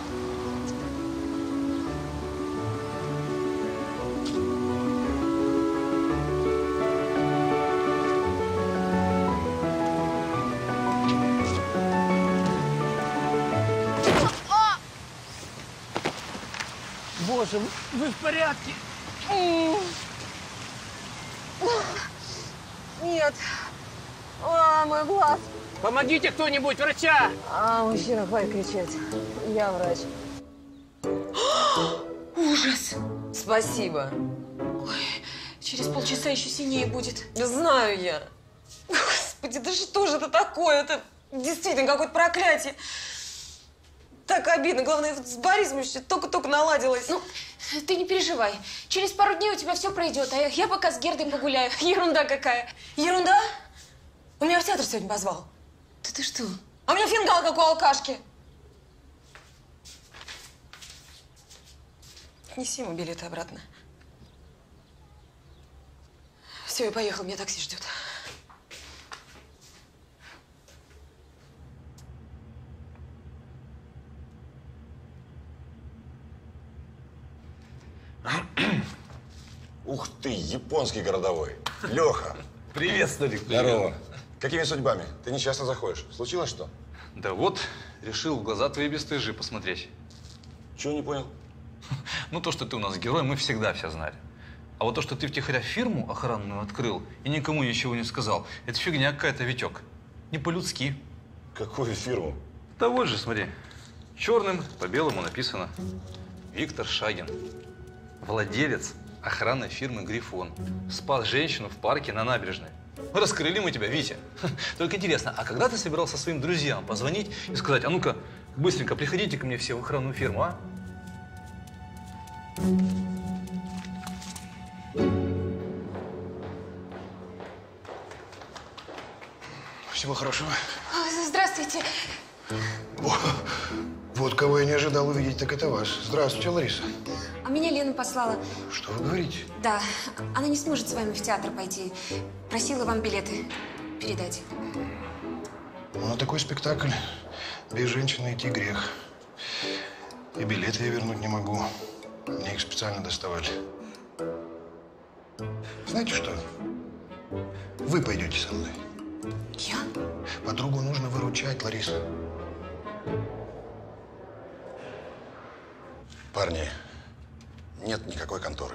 Боже, вы в порядке? Нет. А, мой глаз. Помогите кто-нибудь, врача! А, мужчина, хватит кричать. Я врач. Ужас! Спасибо. Ой, через полчаса еще синее будет. Знаю я. Господи, да что же это такое? Это действительно какое-то проклятие. Так обидно. Главное, с Борисом еще только-только наладилось. Ну, ты не переживай. Через пару дней у тебя все пройдет, а я пока с Гердой погуляю. Ерунда какая. Ерунда? Он меня в театр сегодня позвал. Да ты что? А у меня фингал, как у алкашки. Неси ему билеты обратно. Все, я поехал, меня такси ждет. Ух ты, японский городовой. Леха. Привет, Старик. Здорово. Какими судьбами? Ты нечасто заходишь. Случилось что? Да вот, решил в глаза твои бесстыжие посмотреть. Чего не понял? Ну, то, что ты у нас герой, мы всегда все знали. А вот то, что ты втихаря фирму охранную открыл и никому ничего не сказал, это фигня какая-то, Витек. Не по-людски. Какую фирму? Да вот же, смотри. Черным по белому написано. Виктор Шагин. Владелец охранной фирмы «Грифон». Спас женщину в парке на набережной. Раскрыли мы тебя, Витя. Только интересно, а когда ты собирался своим друзьям позвонить и сказать, а ну-ка, быстренько приходите ко мне все в охранную фирму, а? Всего хорошего. Здравствуйте. Вот кого я не ожидал увидеть, так это вас. Здравствуйте, Лариса. А меня Лена послала. Что вы говорите? Да, она не сможет с вами в театр пойти. Просила вам билеты передать. Ну, на такой спектакль без женщины идти грех. И билеты я вернуть не могу. Мне их специально доставали. Знаете что? Вы пойдете со мной. Я? Подругу нужно выручать, Лариса. Парни, нет никакой конторы.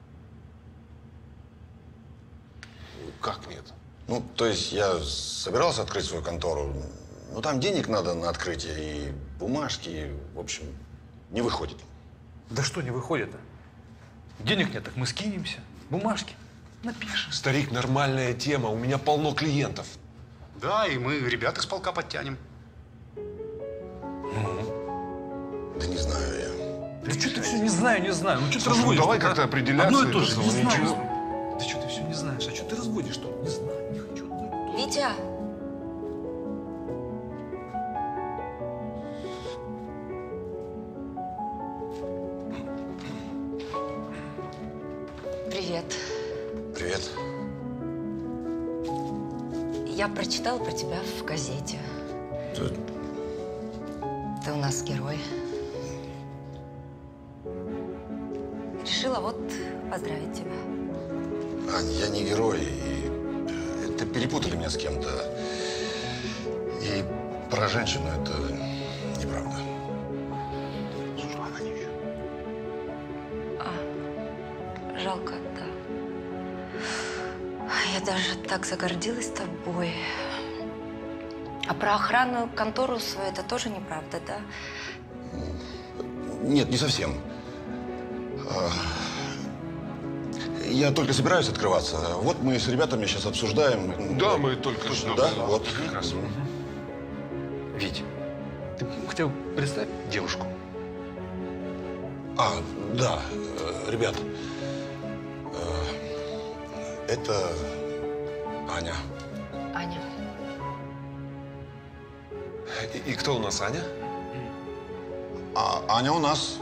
Как нет? Ну, то есть я собирался открыть свою контору, но там денег надо на открытие и бумажки, и, в общем, не выходит. Да что не выходит-то? Денег нет, так мы скинемся. Бумажки напишем. Старик, нормальная тема. У меня полно клиентов. Да, и мы ребят из полка подтянем. Да не знаю я. Да что ты все не знаю. Ну что ты Слушай, разводишь? давай как-то определяться. Одно и то же, не знаю. Ничего. Да что ты все не знаешь? А что ты разводишь-то? Не знаю, не хочу. Витя! Привет. Привет. Я прочитала про тебя в газете. Ты у нас герой. Решила вот поздравить тебя. Ань, я не герой, и это перепутали меня с кем-то. И про женщину это неправда. Слушай, она не видит. Жалко, да. Я даже так загордилась тобой. А про охранную контору свою это тоже неправда, да? Нет, не совсем. Я только собираюсь открываться. Вот мы с ребятами сейчас обсуждаем. Да, мы только что. Да, вот как раз. Вить, ты хотя бы представь девушку. Да, ребят. Это Аня. Аня. И кто у нас Аня? Аня у нас.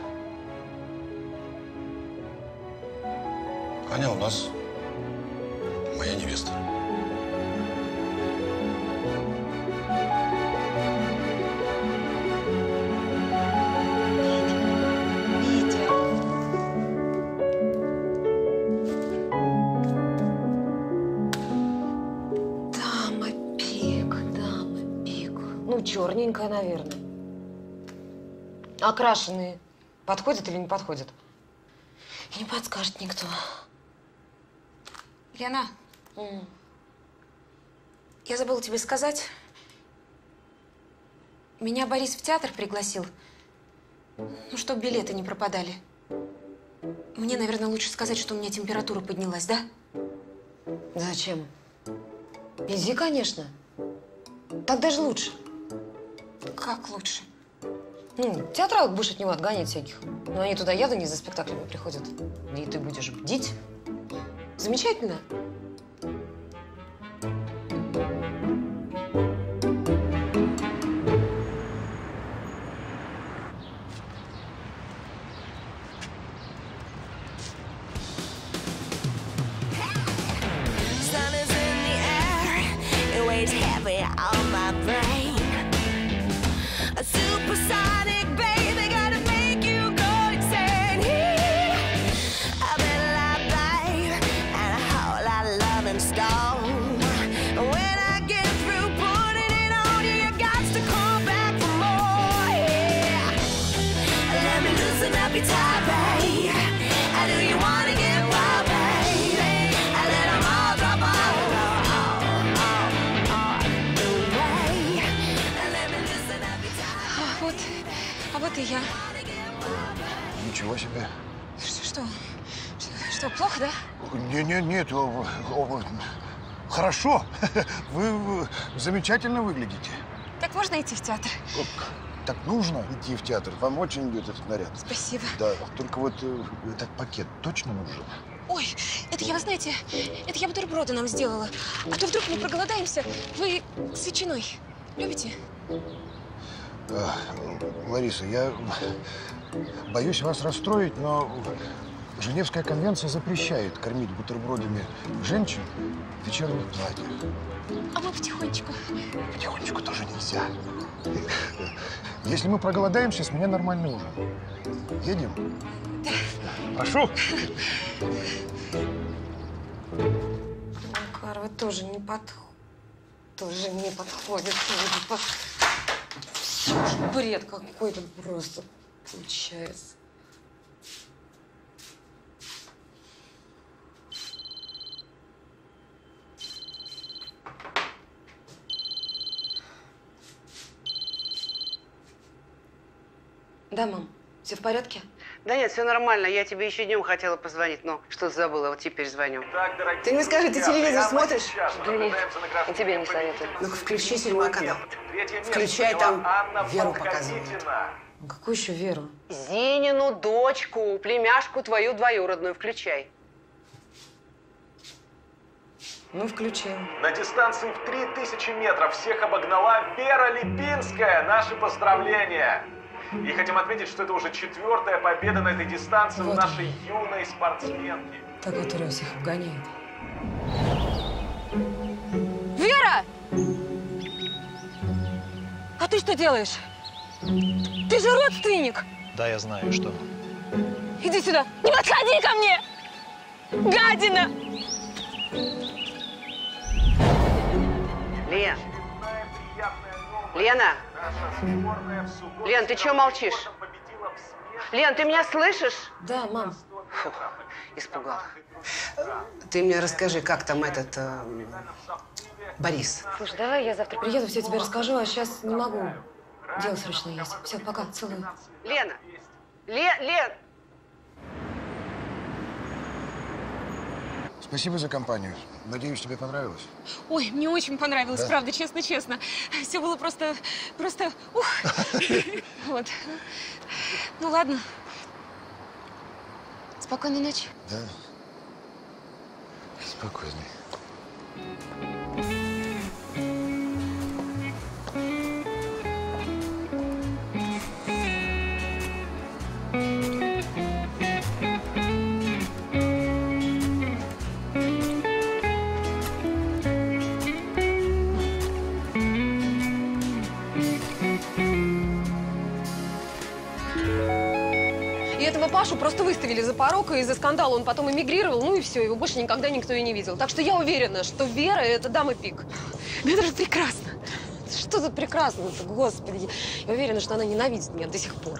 Аня у нас моя невеста. Ну, черненькая, наверное. Окрашенные. Подходят или не подходят? И не подскажет никто. Лена, я забыла тебе сказать. Меня Борис в театр пригласил. Ну, чтоб билеты не пропадали. Мне, наверное, лучше сказать, что у меня температура поднялась, да? Зачем? Иди, конечно. Так даже лучше. Как лучше? Ну, театралок будешь от него отгонять всяких. Но они туда явно не за спектаклями приходят. И ты будешь бдить. Замечательно. Sun is in the air, it weighs heavy on my brain. A supersonic baby gotta make you go insane. A bit of love, babe, and a whole lot of love in stone. When I get through putting it on you, you got to come back for more. Yeah. Let me loosen up your tie, babe. Do you wanna get wild, babe? I let 'em all drop all the way. Let me loosen up your tie. А вот и я. Ничего себе. Что, плохо, да? Нет, хорошо. Вы замечательно выглядите. Так можно идти в театр? Так нужно идти в театр. Вам очень идет этот наряд. Спасибо. Да, только вот этот пакет точно нужен? Ой, это я, вы знаете, это я бутерброды нам сделала. А то вдруг мы проголодаемся. Вы с ветчиной любите? Лариса, я боюсь вас расстроить, но Женевская конвенция запрещает кормить бутербродами женщин в вечерних платьях. А мы потихонечку. Потихонечку тоже нельзя. Если мы проголодаемся, с меня нормальный ужин. Едем? Прошу. Макар, вы тоже не подходите. Тоже не подходит. Все же бред какой-то просто получается. Да, мам, все в порядке? Да нет, все нормально. Я тебе еще днем хотела позвонить, но что-то забыла, вот теперь звоню. Ты не скажи, ты телевизор смотришь? Да нет, и тебе не советую. Ну-ка, включи 7-й канал. Включай, там Веру показывают. Какую еще Веру? Зинину дочку, племяшку твою двоюродную. Включай. Ну, включаем. На дистанции в 3000 метров всех обогнала Вера Липинская. Наши поздравления! И хотим отметить, что это уже 4-я победа на этой дистанции у нашей юной спортсменки. Та, которая всех обгоняет. Вера! А ты что делаешь? Ты же родственник! Да, я знаю, что. Иди сюда! Не подходи ко мне! Гадина! Лен! Лена! Лен, ты чего молчишь? Лен, ты меня слышишь? Да, мам. Фу, испугала. Ты мне расскажи, как там этот Борис? Слушай, давай я завтра приеду, все тебе расскажу, а сейчас не могу. Дело срочное есть. Все, пока, целую. Лена! Лен! Спасибо за компанию. Надеюсь, тебе понравилось? Ой, мне очень понравилось, Да? правда, честно-честно. Все было просто, ух. Вот. Ну ладно. Спокойной ночи. Да. Спокойной. Пашу просто выставили за порог, и из-за скандала он потом эмигрировал, ну и все, его больше никогда никто и не видел. Так что я уверена, что Вера – это дама пик. Это же прекрасно. Что тут прекрасно-то, господи. Я уверена, что она ненавидит меня до сих пор.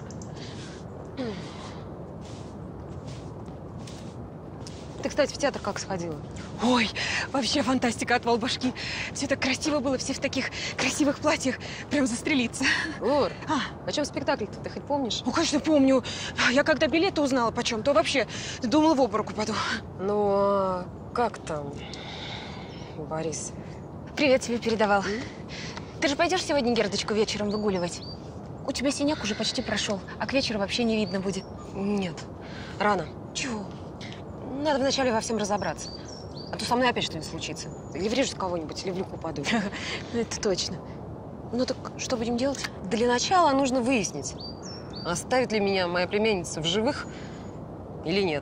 Ты, кстати, в театр как сходила? Ой, вообще фантастика, отвал башки. Все так красиво было, все в таких красивых платьях. Прям застрелиться. Лор, о чем спектакль-то, ты хоть помнишь? Ну, конечно, помню. Я когда билеты узнала почем, то вообще думала, в обморок упаду. Ну, а как там, Борис? Привет тебе передавал. Ты же пойдешь сегодня Гердочку вечером выгуливать? У тебя синяк уже почти прошел, а к вечеру вообще не видно будет. Нет, рано. Чего? Надо вначале во всем разобраться. А то со мной опять что-нибудь случится. Или врежусь в кого-нибудь, или в люк упаду. Это точно. Ну так что будем делать? Для начала нужно выяснить, оставит ли меня моя племянница в живых или нет.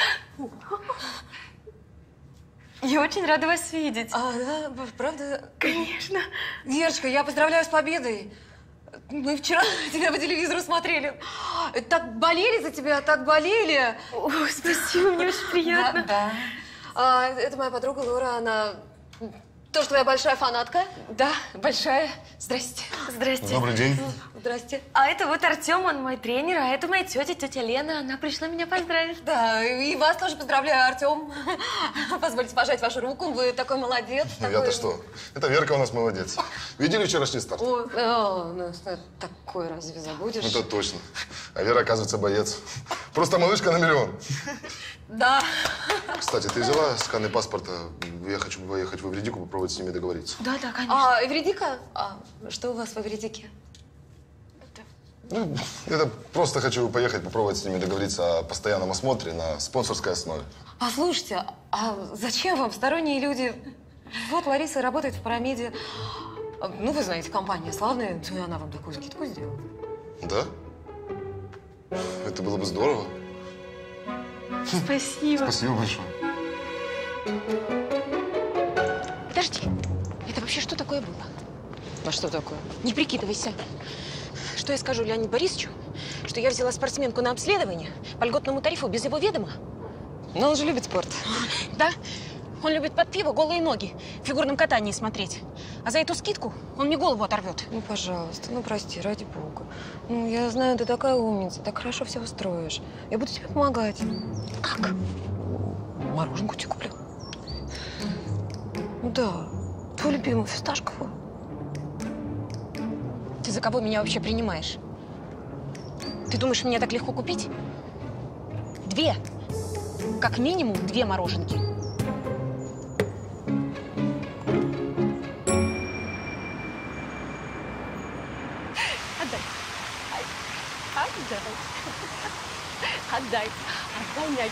Я очень рада вас видеть. А, да, правда? Конечно. Верочка, я поздравляю с победой. Мы вчера тебя по телевизору смотрели. Так болели за тебя, так болели. О, спасибо, мне очень приятно. Да. Это моя подруга Лора, она тоже твоя большая фанатка. Да, большая. Здрасте. Здрасте. Добрый день. Здрасте. А это вот Артем, он мой тренер, а это моя тетя Лена. Она пришла меня поздравить. Да, и вас тоже поздравляю, Артем. Позвольте пожать вашу руку, вы такой молодец. Ну, Я-то что? Это Верка у нас молодец. Видели вчерашний старт? Ну, такой разве забудешь? Это точно. А Вера, оказывается, боец. Просто малышка на миллион. Да. Кстати, ты взяла сканы паспорта? Я хочу поехать в Эвредику, попробовать с ними договориться. Да, конечно. Эвредика? Что у вас в Эвредике? Ну, это просто хочу поехать, попробовать с ними договориться о постоянном осмотре на спонсорской основе. Слушайте, а зачем вам сторонние люди? Вот Лариса работает в пирамиде. Ну, вы знаете, компания славная, и она вам такую скидку сделала. Да? Это было бы здорово. Спасибо. Спасибо большое. Подожди, это вообще что такое было? А что такое? Не прикидывайся. Что я скажу Леониду Борисовичу? Что я взяла спортсменку на обследование по льготному тарифу без его ведома? Но он же любит спорт. Да. Он любит под пиво голые ноги в фигурном катании смотреть. А за эту скидку он мне голову оторвет. Ну, пожалуйста, ну прости, ради бога. Ну, я знаю, ты такая умница, так хорошо все устроишь. Я буду тебе помогать. Как? Мороженку тебе куплю. Ну да, твою любимую фисташковую. Ты за кого меня вообще принимаешь? Ты думаешь, меня так легко купить? 2. Как минимум 2 мороженки. Отдай. Отдай. Отдай мячик.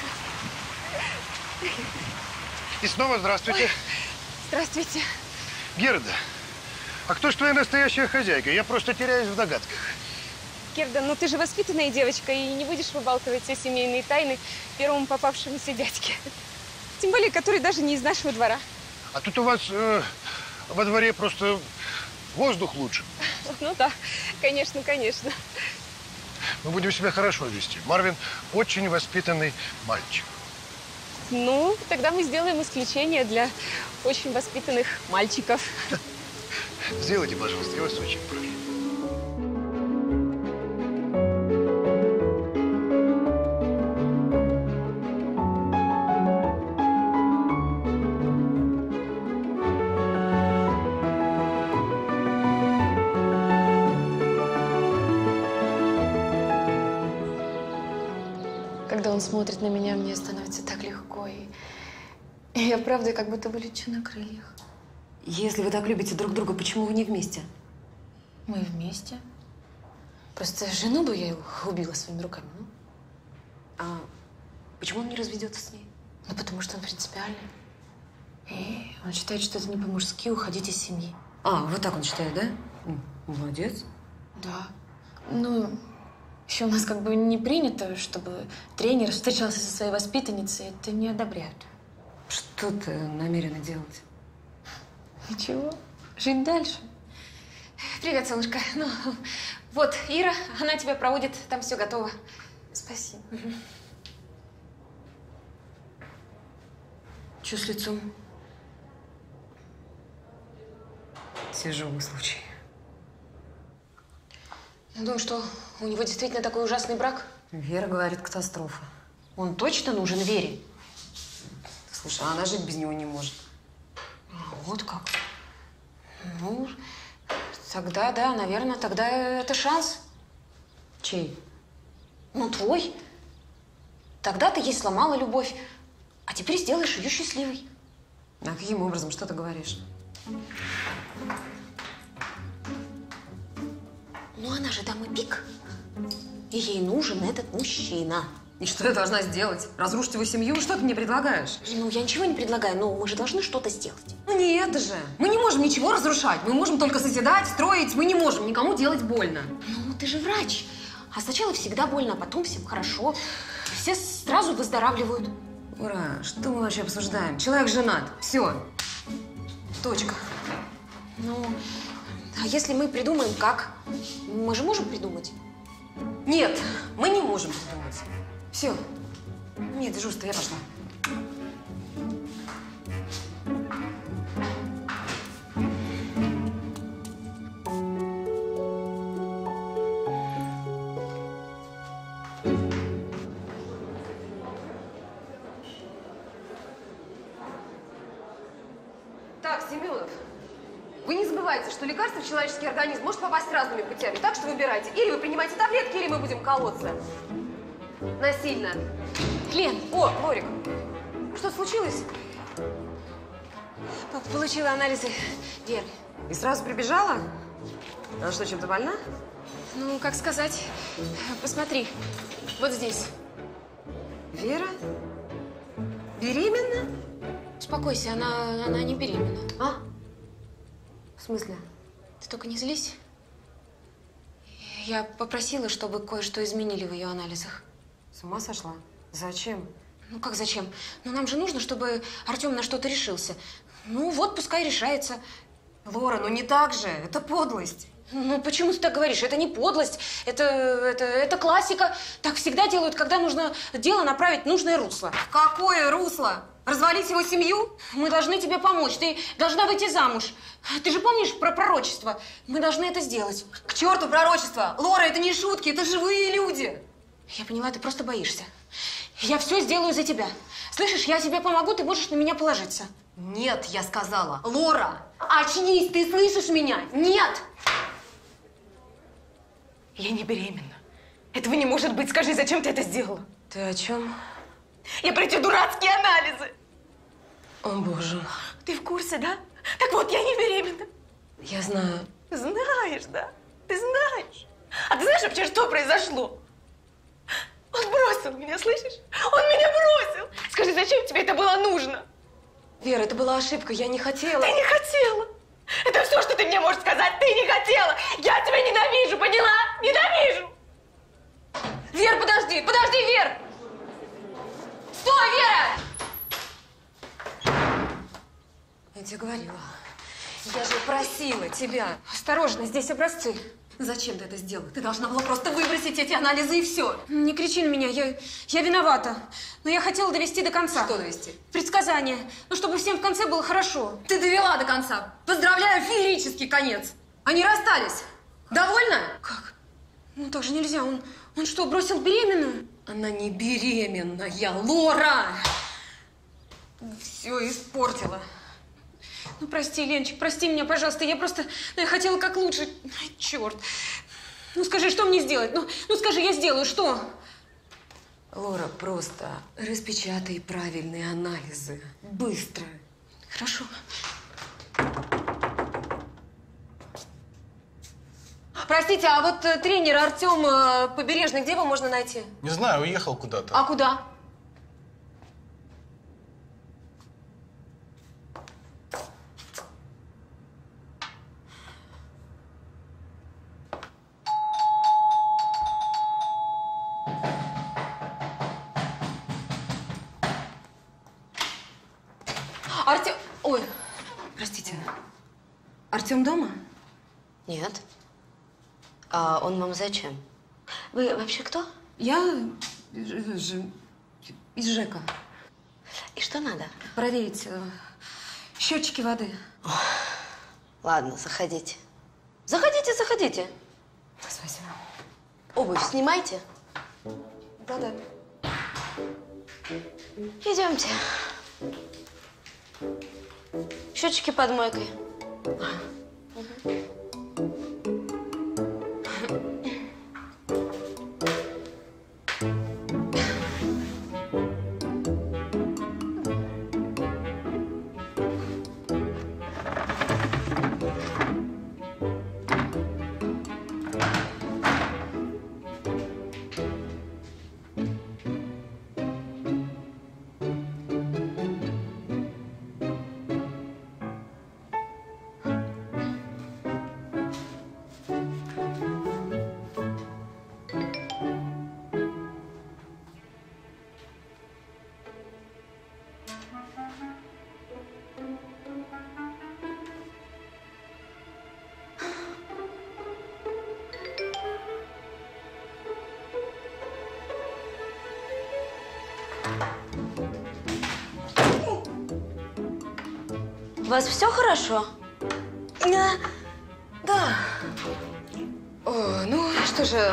И снова здравствуйте. Ой, здравствуйте. Герда, а кто ж твоя настоящая хозяйка? Я просто теряюсь в догадках. Герда, ну ты же воспитанная девочка и не будешь выбалтывать все семейные тайны первому попавшемуся дядьке. Тем более, который даже не из нашего двора. А тут у вас во дворе просто воздух лучше. Ну да, конечно, конечно. Мы будем себя хорошо вести. Марвин очень воспитанный мальчик. Ну, тогда мы сделаем исключение для очень воспитанных мальчиков. Сделайте, пожалуйста, я вас очень прошу. Когда он смотрит на меня, мне становится так легко. И я, правда, как будто бы лечу на крыльях. Если вы так любите друг друга, почему вы не вместе? Мы вместе. Просто жену бы я убила своими руками. Ну? А почему он не разведется с ней? Ну, потому что он принципиальный. И он считает, что это не по-мужски уходить из семьи. А, вот так он считает, да? Молодец. Да. Ну, еще у нас как бы не принято, чтобы тренер встречался со своей воспитанницей. Это не одобряют. Что ты намерена делать? Ничего. Жить дальше. Привет, солнышко. Ну, вот Ира, она тебя проводит, там все готово. Спасибо. Чё с лицом? Тяжелый случай. Ну что, у него действительно такой ужасный брак? Вера говорит, катастрофа. Он точно нужен Вере? Слушай, а она жить без него не может. Вот как? Ну, тогда, да, наверное, тогда это шанс. Чей? Ну, твой. Тогда ты ей сломала любовь, а теперь сделаешь ее счастливой. А каким образом? Что ты говоришь? Ну, она же дама пик. И ей нужен этот мужчина. И что я должна сделать? Разрушить его семью? Что ты мне предлагаешь? Ну, я ничего не предлагаю, но мы же должны что-то сделать. Ну, нет же. Мы не можем ничего разрушать. Мы можем только созидать, строить. Мы не можем никому делать больно. Ну, ты же врач. А сначала всегда больно, а потом всем хорошо. Все сразу выздоравливают. Ура, что мы вообще обсуждаем? Человек женат. Все. Точка. Ну, а если мы придумаем, как? Мы же можем придумать? Нет, мы не можем придумать. Все. Нет, дежурство, я пошла. Так, Семенов, вы не забывайте, что лекарство в человеческий организм может попасть разными путями. Так что выбирайте. Или вы принимаете таблетки, или мы будем колоться. Насильно. Лен! О, Лорик! Что случилось? Получила анализы Веры. И сразу прибежала? Она что, чем-то больна? Ну, как сказать. Посмотри. Вот здесь. Вера? Беременна? Успокойся, она не беременна. А? В смысле? Ты только не злись. Я попросила, чтобы кое-что изменили в ее анализах. С ума сошла? Зачем? Ну, как зачем? Ну, нам же нужно, чтобы Артем на что-то решился. Ну, вот пускай решается. Лора, ну не так же. Это подлость. Ну, почему ты так говоришь? Это не подлость, это классика. Так всегда делают, когда нужно дело направить в нужное русло. Какое русло? Развалить его семью? Мы должны тебе помочь. Ты должна выйти замуж. Ты же помнишь про пророчество? Мы должны это сделать. К черту пророчество! Лора, это не шутки, это живые люди. Я поняла, ты просто боишься. Я все сделаю за тебя. Слышишь, я тебе помогу, ты можешь на меня положиться. Нет, я сказала. Лора! Очнись, ты слышишь меня? Нет! Я не беременна. Этого не может быть. Скажи, зачем ты это сделала? Ты о чем? Я про эти дурацкие анализы. О, Боже. Ты в курсе, да? Так вот, я не беременна. Я знаю. Знаешь, да? Ты знаешь. А ты знаешь вообще, что произошло? Он бросил меня, слышишь? Он меня бросил. Скажи, зачем тебе это было нужно? Вера, это была ошибка, я не хотела. Ты не хотела. Это все, что ты мне можешь сказать. Ты не хотела. Я тебя ненавижу, поняла? Ненавижу. Вер, подожди, Вер! Стой, Вера! Я тебе говорила. Я же просила тебя. Осторожно, здесь образцы. Зачем ты это сделала? Ты должна была просто выбросить эти анализы и все. Не кричи на меня, я виновата. Но я хотела довести до конца. Что довести? Предсказание. Ну, чтобы всем в конце было хорошо. Ты довела до конца. Поздравляю, феерический конец. Они расстались. Довольна? Как? Ну, так же нельзя. Он что, бросил беременную? Она не беременная, Лора! Все испортила. Ну, прости, Ленчик, прости меня, пожалуйста. Я хотела как лучше. Ай, черт. Ну, скажи, что мне сделать? Ну, скажи, я сделаю, что? Лора, просто распечатай правильные анализы. Быстро. Хорошо. Простите, а вот тренер Артем Побережный, где его можно найти? Не знаю, уехал куда-то. А куда? Ой, простите. Артем дома? Нет. А он вам зачем? Вы вообще кто? Я из ЖЭКа. И что надо? Проверить счетчики воды. Ладно, заходите. Заходите. Спасибо. Обувь снимайте. Да-да. Идемте. Счетчики под мойкой. У вас все хорошо? Да. О, ну что же.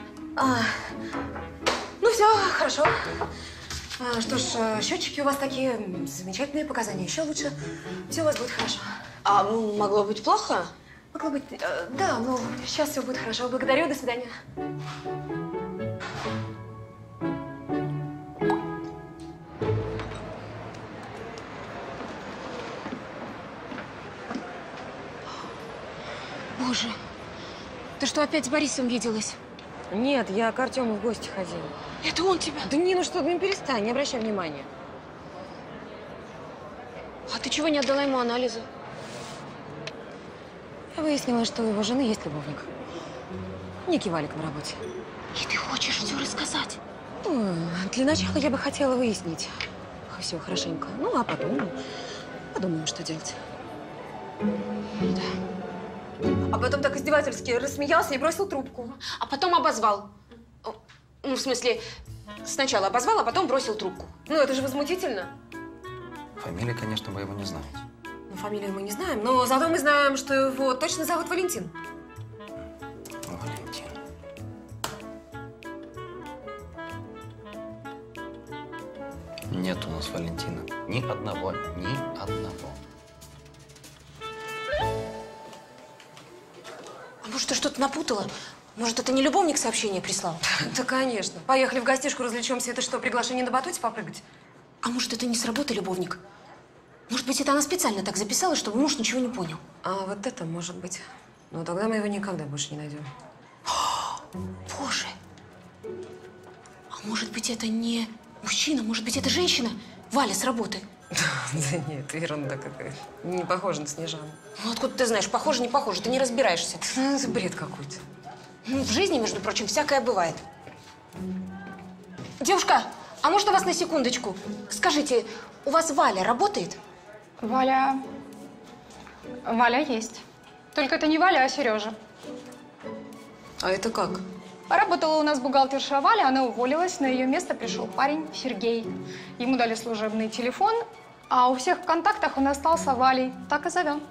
Ну все, хорошо. Что ж, счетчики у вас такие замечательные, показания еще лучше. Все у вас будет хорошо. А могло быть плохо? Могло быть, да, но сейчас все будет хорошо. Благодарю, до свидания. Боже, ты что, опять с Борисом виделась? Нет, я к Артему в гости ходила. Это он тебя? Да не, ну что, ну перестань, не обращай внимания. А ты чего не отдала ему анализы? Я выяснила, что у его жены есть любовник. Некий Валик на работе. И ты хочешь все рассказать? Ну, для начала я бы хотела выяснить все хорошенько. Ну, а потом подумаем, что делать. Да. А потом так издевательски рассмеялся и бросил трубку. А потом обозвал. Ну, в смысле, сначала обозвал, а потом бросил трубку. Ну, это же возмутительно. Фамилии, конечно, вы его не знаете. Ну, фамилию мы не знаем, но зато мы знаем, что его точно зовут Валентин. Валентин. Нет у нас Валентина. Ни одного, ни одного. А может, ты что-то напутала? Может, это не любовник сообщение прислал? Да, конечно. Поехали в гостишку, развлечемся. Это что, приглашение на батуте попрыгать? А может, это не с работы любовник? Может быть, это она специально так записала, чтобы муж ничего не понял? А вот это может быть. Но тогда мы его никогда больше не найдем. Боже! А может быть, это не мужчина, может быть, это женщина? Валя с работы. Да нет, ерунда какая. Не похоже на Снежану. Ну, откуда ты знаешь? Похоже, не похоже, ты не разбираешься. Ну, это бред какой-то. Ну, в жизни, между прочим, всякое бывает. Девушка, а можно вас на секундочку? Скажите, у вас Валя работает? Валя есть. Только это не Валя, а Сережа. А это как? Работала у нас бухгалтерша Валя, она уволилась, на ее место пришел парень Сергей. Ему дали служебный телефон, а у всех в контактах он остался Валей. Так и зовем.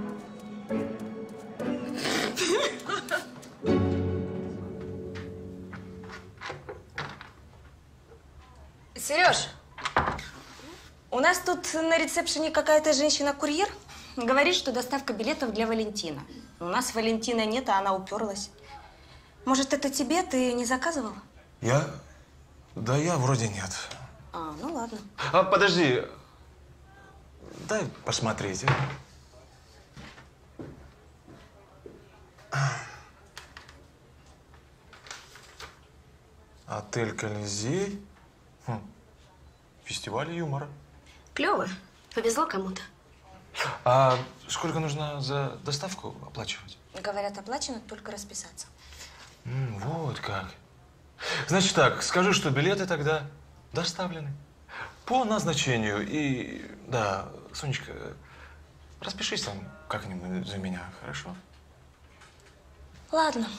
Сереж, у нас тут на ресепшене какая-то женщина-курьер. Говорит, что доставка билетов для Валентина. У нас Валентина нет, а она уперлась. Может, это тебе? Ты не заказывал? Я? Да я вроде нет. А, ну ладно. А, подожди. Дай посмотреть. Отель Колизей. Фестиваль юмора. Клево. Повезло кому-то. А сколько нужно за доставку оплачивать? Говорят, оплачено, только расписаться. Вот как. Значит так, скажу, что билеты тогда доставлены. По назначению. И, да, Сонечка, распишись там как-нибудь за меня, хорошо? Ладно.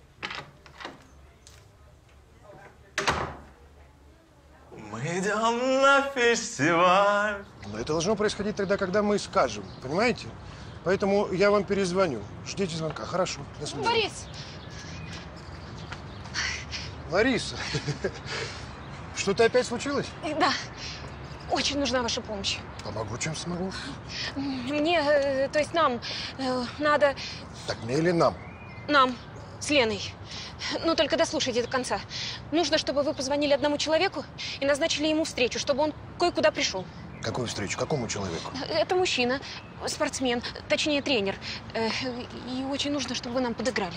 Мы идем на фестиваль. Но это должно происходить тогда, когда мы скажем, понимаете? Поэтому я вам перезвоню. Ждите звонка. Хорошо. До свидания. Борис! Лариса, что-то опять случилось? Да. Очень нужна ваша помощь. Помогу, чем смогу. Мне, то есть нам, надо… Так мне или нам? Нам с Леной. Ну, только дослушайте до конца. Нужно, чтобы вы позвонили одному человеку и назначили ему встречу, чтобы он кое-куда пришел. Какую встречу? Какому человеку? Это мужчина, спортсмен, точнее тренер. И очень нужно, чтобы вы нам подыграли.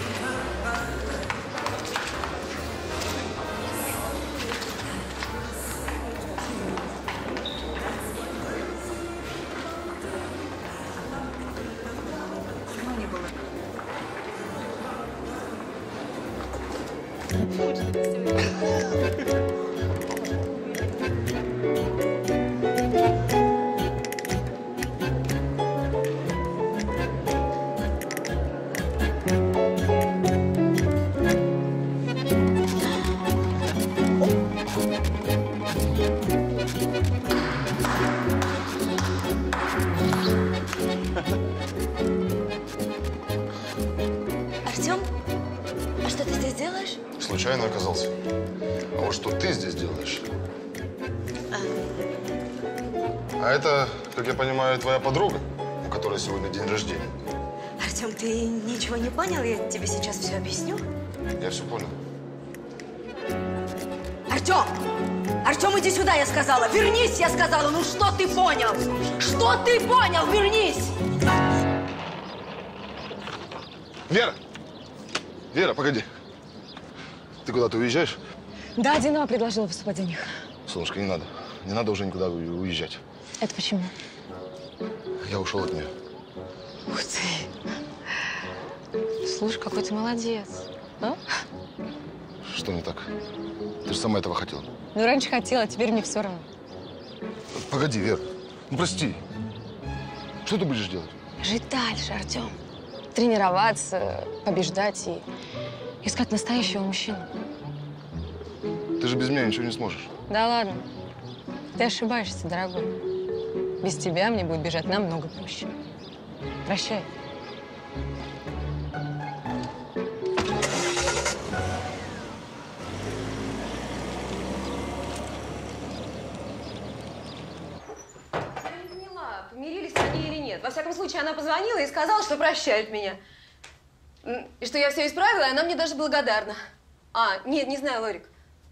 Артем, а что ты здесь делаешь? Случайно оказался. А вот что ты здесь делаешь? А это, как я понимаю, твоя подруга, у которой сегодня день рождения. Артем, ты ничего не понял? Я тебе сейчас все объясню. Я все понял. Артем! Артем, иди сюда, я сказала! Вернись, я сказала! Ну что ты понял? Что ты понял? Вернись! Вера! Вера, погоди. Ты куда-то уезжаешь? Да, Динова предложила выступать за них. Солнышко, не надо. Не надо уже никуда уезжать. Это почему? Я ушел от нее. Ух ты. Слушай, какой ты молодец. А? Что не так? Ты же сама этого хотела. Ну, раньше хотела, теперь мне все равно. Погоди, Вера. Ну, прости. Что ты будешь делать? Жить дальше, Артем. тренироваться, побеждать и искать настоящего мужчину. Ты же без меня ничего не сможешь. Да ладно. Ты ошибаешься, дорогой. Без тебя мне будет бежать намного проще. Прощай. Помирились они или нет. Во всяком случае, она позвонила и сказала, что прощает меня. И что я все исправила, и она мне даже благодарна. А, нет, не знаю, Лорик.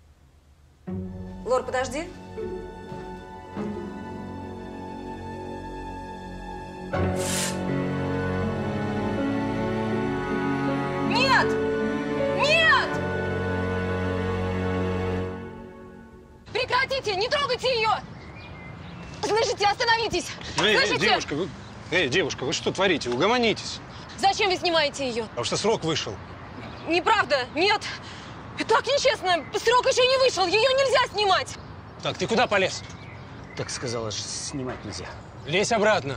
Лор, подожди. Нет! Нет! Прекратите! Не трогайте ее! Слышите, остановитесь! Слышите? Девушка, вы что творите? Угомонитесь. Зачем вы снимаете ее? Потому что срок вышел. Неправда, нет. Так нечестно. Срок еще не вышел, ее нельзя снимать. Так, ты куда полез? Так сказала, что снимать нельзя. Лезь обратно.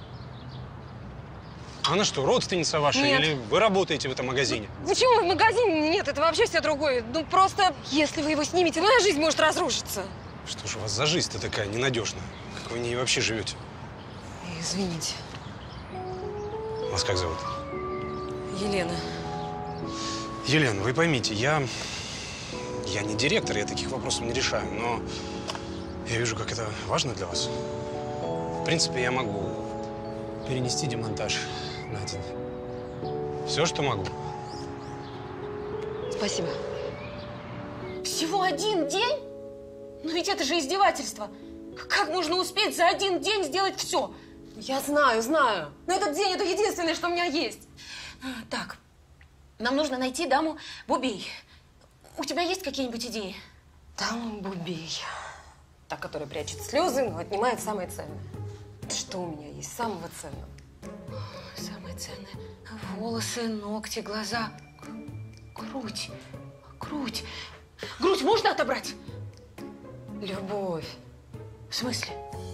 Она что, родственница ваша? Нет. Или вы работаете в этом магазине? Почему в магазине? Нет, это вообще все другое. Ну просто, если вы его снимете, моя жизнь может разрушиться. Что ж у вас за жизнь-то такая ненадежная? Как вы в ней вообще живете? Извините. Вас как зовут? Елена. Елена, вы поймите, я не директор, я таких вопросов не решаю, но я вижу, как это важно для вас. В принципе, я могу перенести демонтаж на день. Все, что могу. Спасибо. Всего один день? Но ведь это же издевательство. Как можно успеть за один день сделать все? Я знаю, знаю. Но этот день – это единственное, что у меня есть. Так, нам нужно найти даму Бубей. У тебя есть какие-нибудь идеи? Даму Бубей. Та, которая прячет слезы, но отнимает самое ценное. Что у меня есть самого ценного? Самое ценное. Волосы, ногти, глаза. Грудь. Грудь. Грудь можно отобрать? Любовь. В смысле?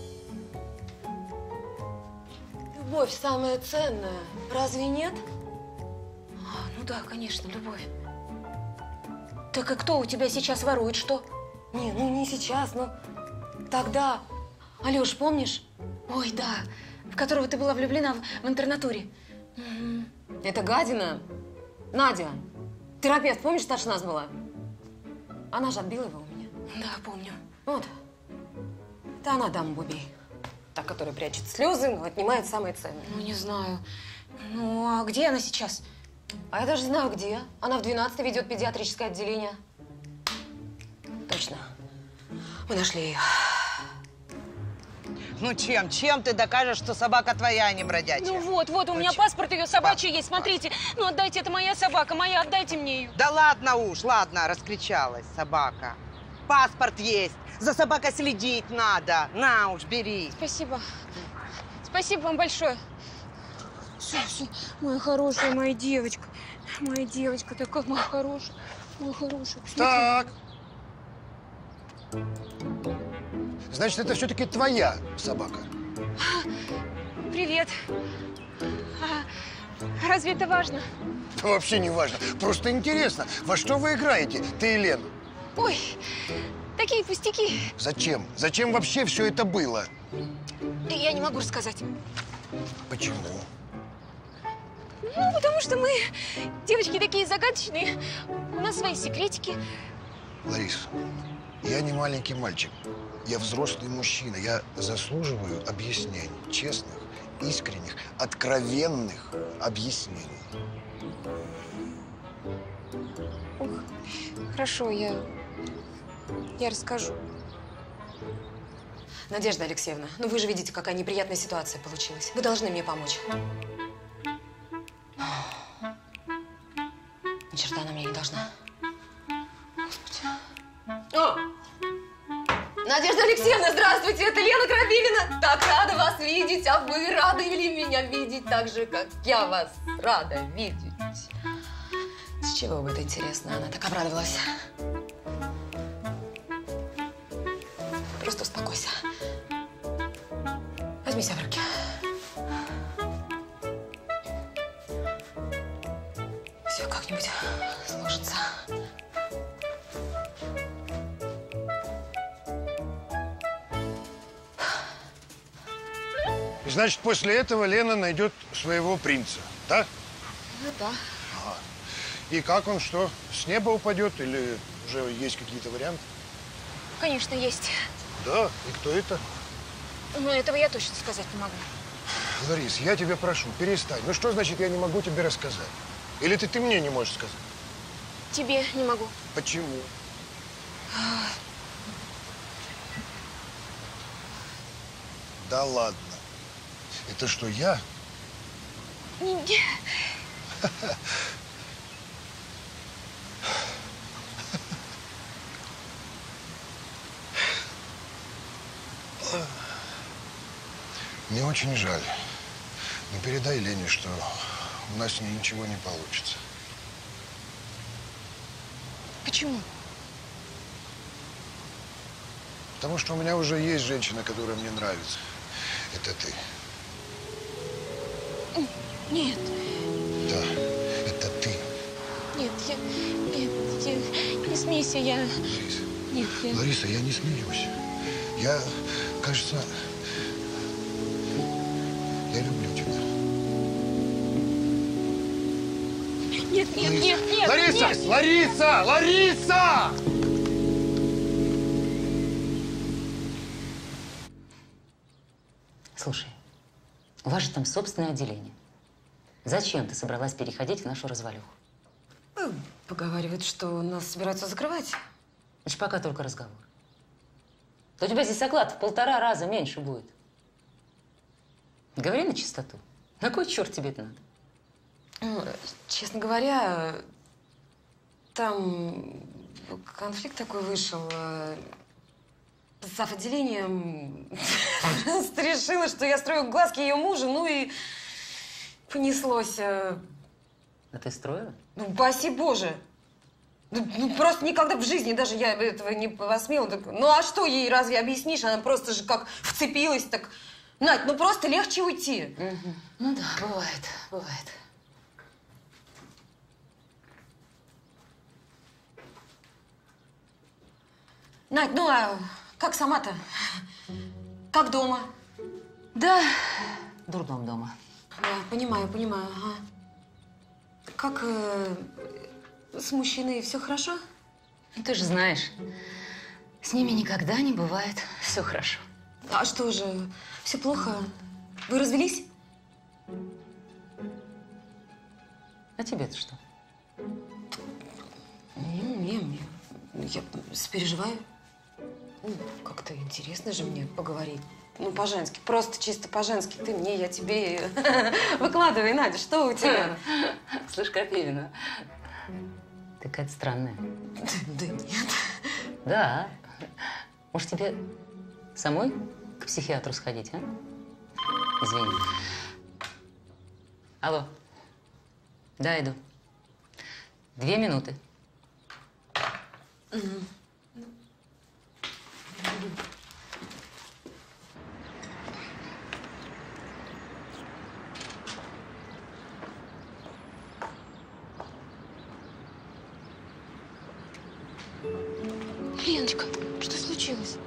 Любовь самая ценная. Разве нет? Ну да, конечно, любовь. Так и кто у тебя сейчас ворует что? Не, ну не сейчас, но тогда. Алёш, помнишь? Ой, да, в которого ты была влюблена в интернатуре. Угу. Это гадина. Надя. Терапевт, помнишь, старше нас была? Она же отбила его у меня. Да, помню. Вот. Это она, дама Бубей. Та, которая прячет слезы, но отнимает самое ценное. Ну, не знаю. Ну, а где она сейчас? А я даже знаю, где. Она в 12-й ведет педиатрическое отделение. Точно. Мы нашли ее. Ну чем ты докажешь, что собака твоя, а не бродячая? Ну вот, у меня паспорт ее собачий есть, смотрите. Ну отдайте, это моя собака, моя, отдайте мне ее. Да ладно уж, ладно, раскричалась собака. Паспорт есть, за собакой следить надо. На уж, бери. Спасибо. Спасибо вам большое. Все, моя хорошая, моя девочка. Моя девочка такая, моя хорошая. Моя хорошая. Так. Значит, это все-таки твоя собака. Привет. Разве это важно? Да вообще не важно. Просто интересно, во что вы играете, ты и Лена? Ой, такие пустяки. Зачем? Зачем вообще все это было? Я не могу рассказать. Почему? Ну, потому что мы, девочки, такие загадочные. У нас свои секретики. Лариса, я не маленький мальчик. Я взрослый мужчина. Я заслуживаю объяснений. Честных, искренних, откровенных объяснений. Ох, хорошо, я расскажу. Надежда Алексеевна, ну вы же видите, какая неприятная ситуация получилась. Вы должны мне помочь. Ни черта она мне не должна. Господи. О! Надежда Алексеевна, здравствуйте! Это Лена Крапивина. Так рада вас видеть, а вы рады ли меня видеть так же, как я вас рада видеть? С чего бы это интересно? Она так обрадовалась. Просто успокойся. Возьми себя в руки. все как-нибудь сложится. И значит, после этого Лена найдет своего принца, да? Ну да. Ага. И как он, что, с неба упадет или уже есть какие-то варианты? Конечно, есть. Да, и кто это? Но этого я точно сказать не могу. Ларис, я тебя прошу, перестань. Ну что значит, я не могу тебе рассказать? Или ты мне не можешь сказать? Тебе не могу. Почему? Да ладно. Это что, я? Мне очень жаль. Но передай Лене, что у нас с ней ничего не получится. Почему? Потому что у меня уже есть женщина, которая мне нравится. Это ты. Нет. Да, это ты. Нет, не смейся, я… Лариса, Нет, я… Лариса, я не смеюсь. Я, кажется, я люблю тебя. Нет, нет, нет, нет, Лариса! нет. Лариса! Лариса! Слушай, у вас же там собственное отделение. Зачем ты собралась переходить в нашу развалюху? Поговаривают, что нас собираются закрывать. Это ж пока только разговор. То у тебя здесь оклад в 1,5 раза меньше будет. Говори на чистоту. На кой черт тебе это надо? Ну, честно говоря, там конфликт такой вышел. Зав. Отделением просто решила, что я строю глазки ее мужу, ну и понеслось. А ты строила? Ну, баси Боже! Ну, просто никогда в жизни даже я этого не посмела. Ну, а что ей разве объяснишь? Она просто же как вцепилась, так… Надь, ну просто легче уйти. Угу. Ну да, бывает, бывает. Надь, ну а как сама-то? Как дома? Да, дурдом дома. Да, понимаю, понимаю. Ага. Как с мужчиной все хорошо? Ну, ты же знаешь, с ними никогда не бывает все хорошо. А что же, все плохо? Вы развелись? А тебе-то что? Я переживаю. Ну, как-то интересно же мне поговорить. Ну, по-женски, просто чисто по-женски. Ты мне, я тебе. Выкладывай, Надя, что у тебя? Слышь, Крапивина, ты какая-то странная. Да нет. Да. Может, тебе самой к психиатру сходить, а? Извини. Алло. Да, иду. 2 минуты. Леночка, что случилось?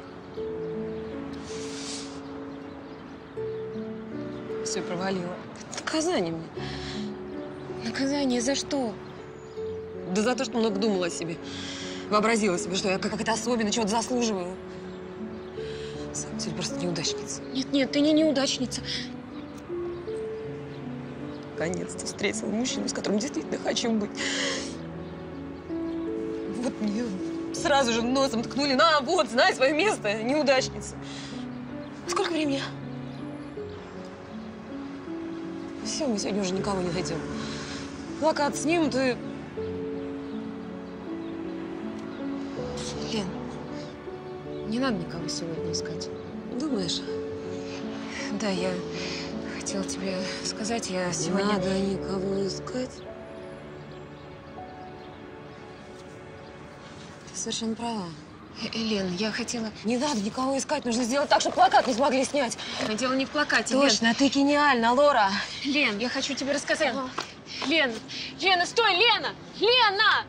Все провалила. Наказание мне. Наказание за что? Да за то, что много думала о себе. Вообразила себе, что я как-то особенно чего-то заслуживаю. На самом деле, просто неудачница. Нет, нет, ты не неудачница. Наконец-то встретила мужчину, с которым действительно хочу быть. Вот мне сразу же носом ткнули. На, вот, знай свое место, неудачница. Сколько времени? Все, мы сегодня уже никого не найдем. Плакат снимут и… Лен, не надо никого сегодня искать. Думаешь? Да, я хотела тебе сказать, я сегодня… Надо никого искать? Ты совершенно права. Лен, я хотела… Не надо никого искать, нужно сделать так, чтобы плакат не смогли снять. Дело не в плакате, Точно, Лен. ты гениальна, Лора. Лен, я хочу тебе рассказать. Лена! Лена, стой! Лена! Лена!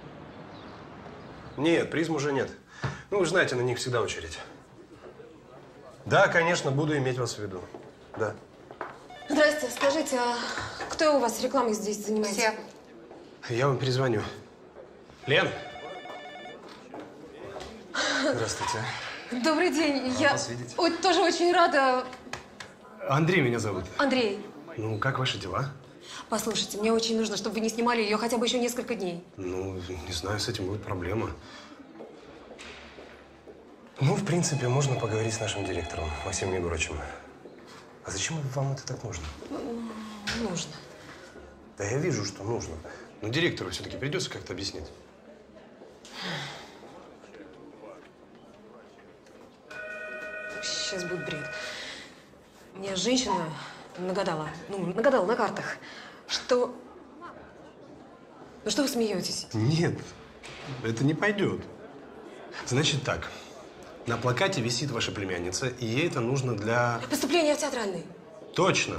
Нет, призм уже нет. Ну, вы же знаете, на них всегда очередь. Да, конечно, буду иметь вас в виду. Да. Здрасте, скажите, а кто у вас рекламой здесь занимается? Все. Я вам перезвоню. Лен! Здравствуйте. Добрый день. Рад Я вас видеть. тоже очень рада. Андрей меня зовут. Андрей, Ну, как ваши дела? послушайте, мне очень нужно, чтобы вы не снимали ее хотя бы еще несколько дней. Ну, не знаю, с этим будет проблема. Ну, в принципе, можно поговорить с нашим директором, Максимом Егоровичем. А зачем вам это так нужно? Нужно. Да я вижу, что нужно. Но директору все-таки придется как-то объяснить. Сейчас будет бред. Мне женщина нагадала на картах, что… Ну что вы смеетесь? Нет, это не пойдет. Значит так, на плакате висит ваша племянница, и ей это нужно для… Поступление в театральный. Точно.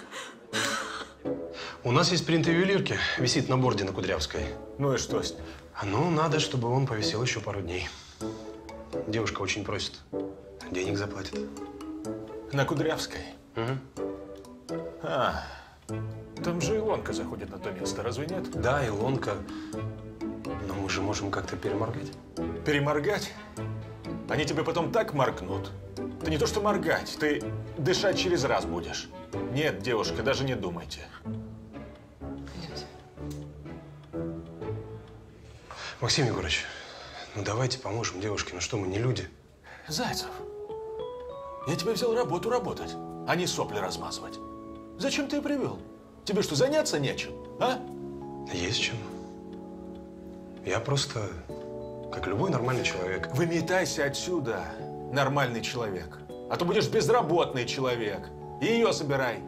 У нас есть принт ювелирки, висит на борде на Кудрявской. Ну и что с ним? Ну, надо, чтобы он повисел еще пару дней. Девушка очень просит. Денег заплатит. На Кудрявской? Угу. А, там же Илонка заходит на то место, разве нет? Да, Илонка. Но мы же можем как-то переморгать. Переморгать? Они тебе потом так моргнут. Ты не то что моргать, ты дышать через раз будешь. Нет, девушка, даже не думайте. Максим Егорович, ну давайте поможем девушке. Ну что, мы не люди. Зайцев, я тебя взял работу работать, а не сопли размазывать. Зачем ты ее привел? Тебе что, заняться нечем, а? Есть чем. Я просто, как любой нормальный человек. Выметайся отсюда, нормальный человек. А то будешь безработный человек. И ее собирай.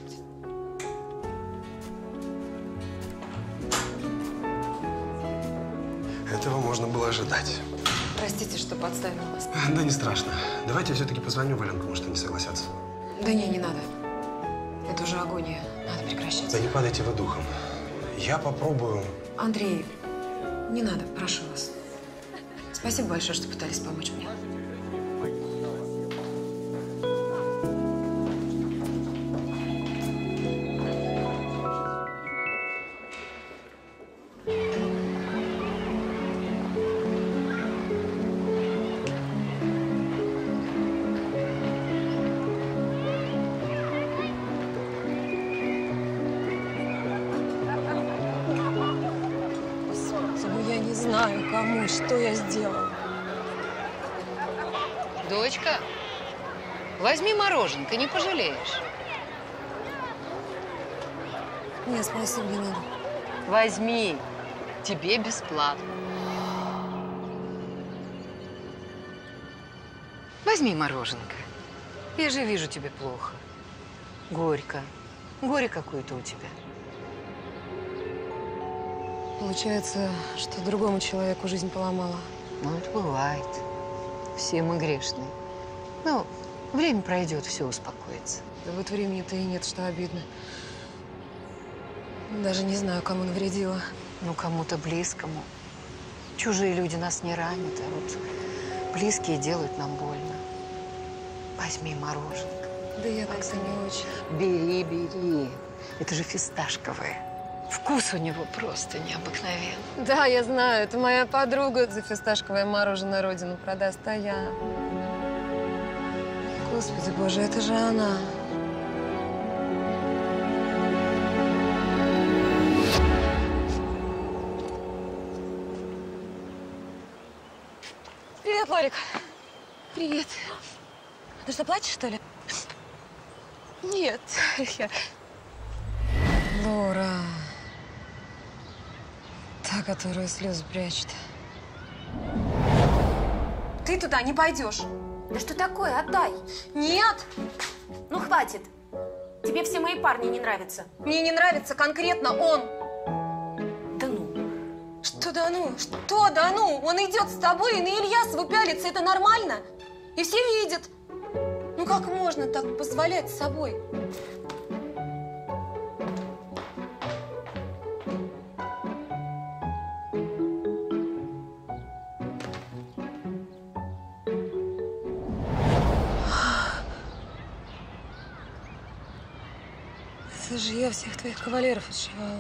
Этого можно было ожидать. Простите, что подставила вас. Да не страшно. Давайте я все-таки позвоню Валенку, может, они согласятся. Да не надо. Это уже агония. Надо прекращать. Да не падайте вы духом. Я попробую. Андрей, не надо, прошу вас. Спасибо большое, что пытались помочь мне. Я не знаю, кому, что я сделала. Дочка, возьми мороженка, не пожалеешь. Нет, спасибо, не надо. Возьми, тебе бесплатно. Возьми мороженка. Я же вижу, тебе плохо. Горько. Горе какое-то у тебя. Получается, что другому человеку жизнь поломала. Ну, это бывает. Все мы грешные. Ну, время пройдет, все успокоится. Да вот времени-то и нет, что обидно. Даже не знаю, кому навредила. Ну, кому-то близкому. Чужие люди нас не ранят, а вот близкие делают нам больно. Возьми мороженка. Да я как-то не очень. Бери, бери. Это же фисташковое. Вкус у него просто необыкновенный. Да, я знаю, это моя подруга за фисташковое мороженое родину продаст, а я… Господи боже, это же она. Привет, Лорик. Привет. Ты что, плачешь, что ли? Нет, я… Лора. Та, которая слезы прячет. Ты туда не пойдешь. Да что такое? Отдай. Нет. Ну, хватит. Тебе все мои парни не нравятся. Мне не нравится конкретно он. Да ну. Что да ну? Что да ну? Он идет с тобой и на Ильясову пялится. Это нормально? И все видят. Ну как можно так позволять с собой? Это же я всех твоих кавалеров отшивала.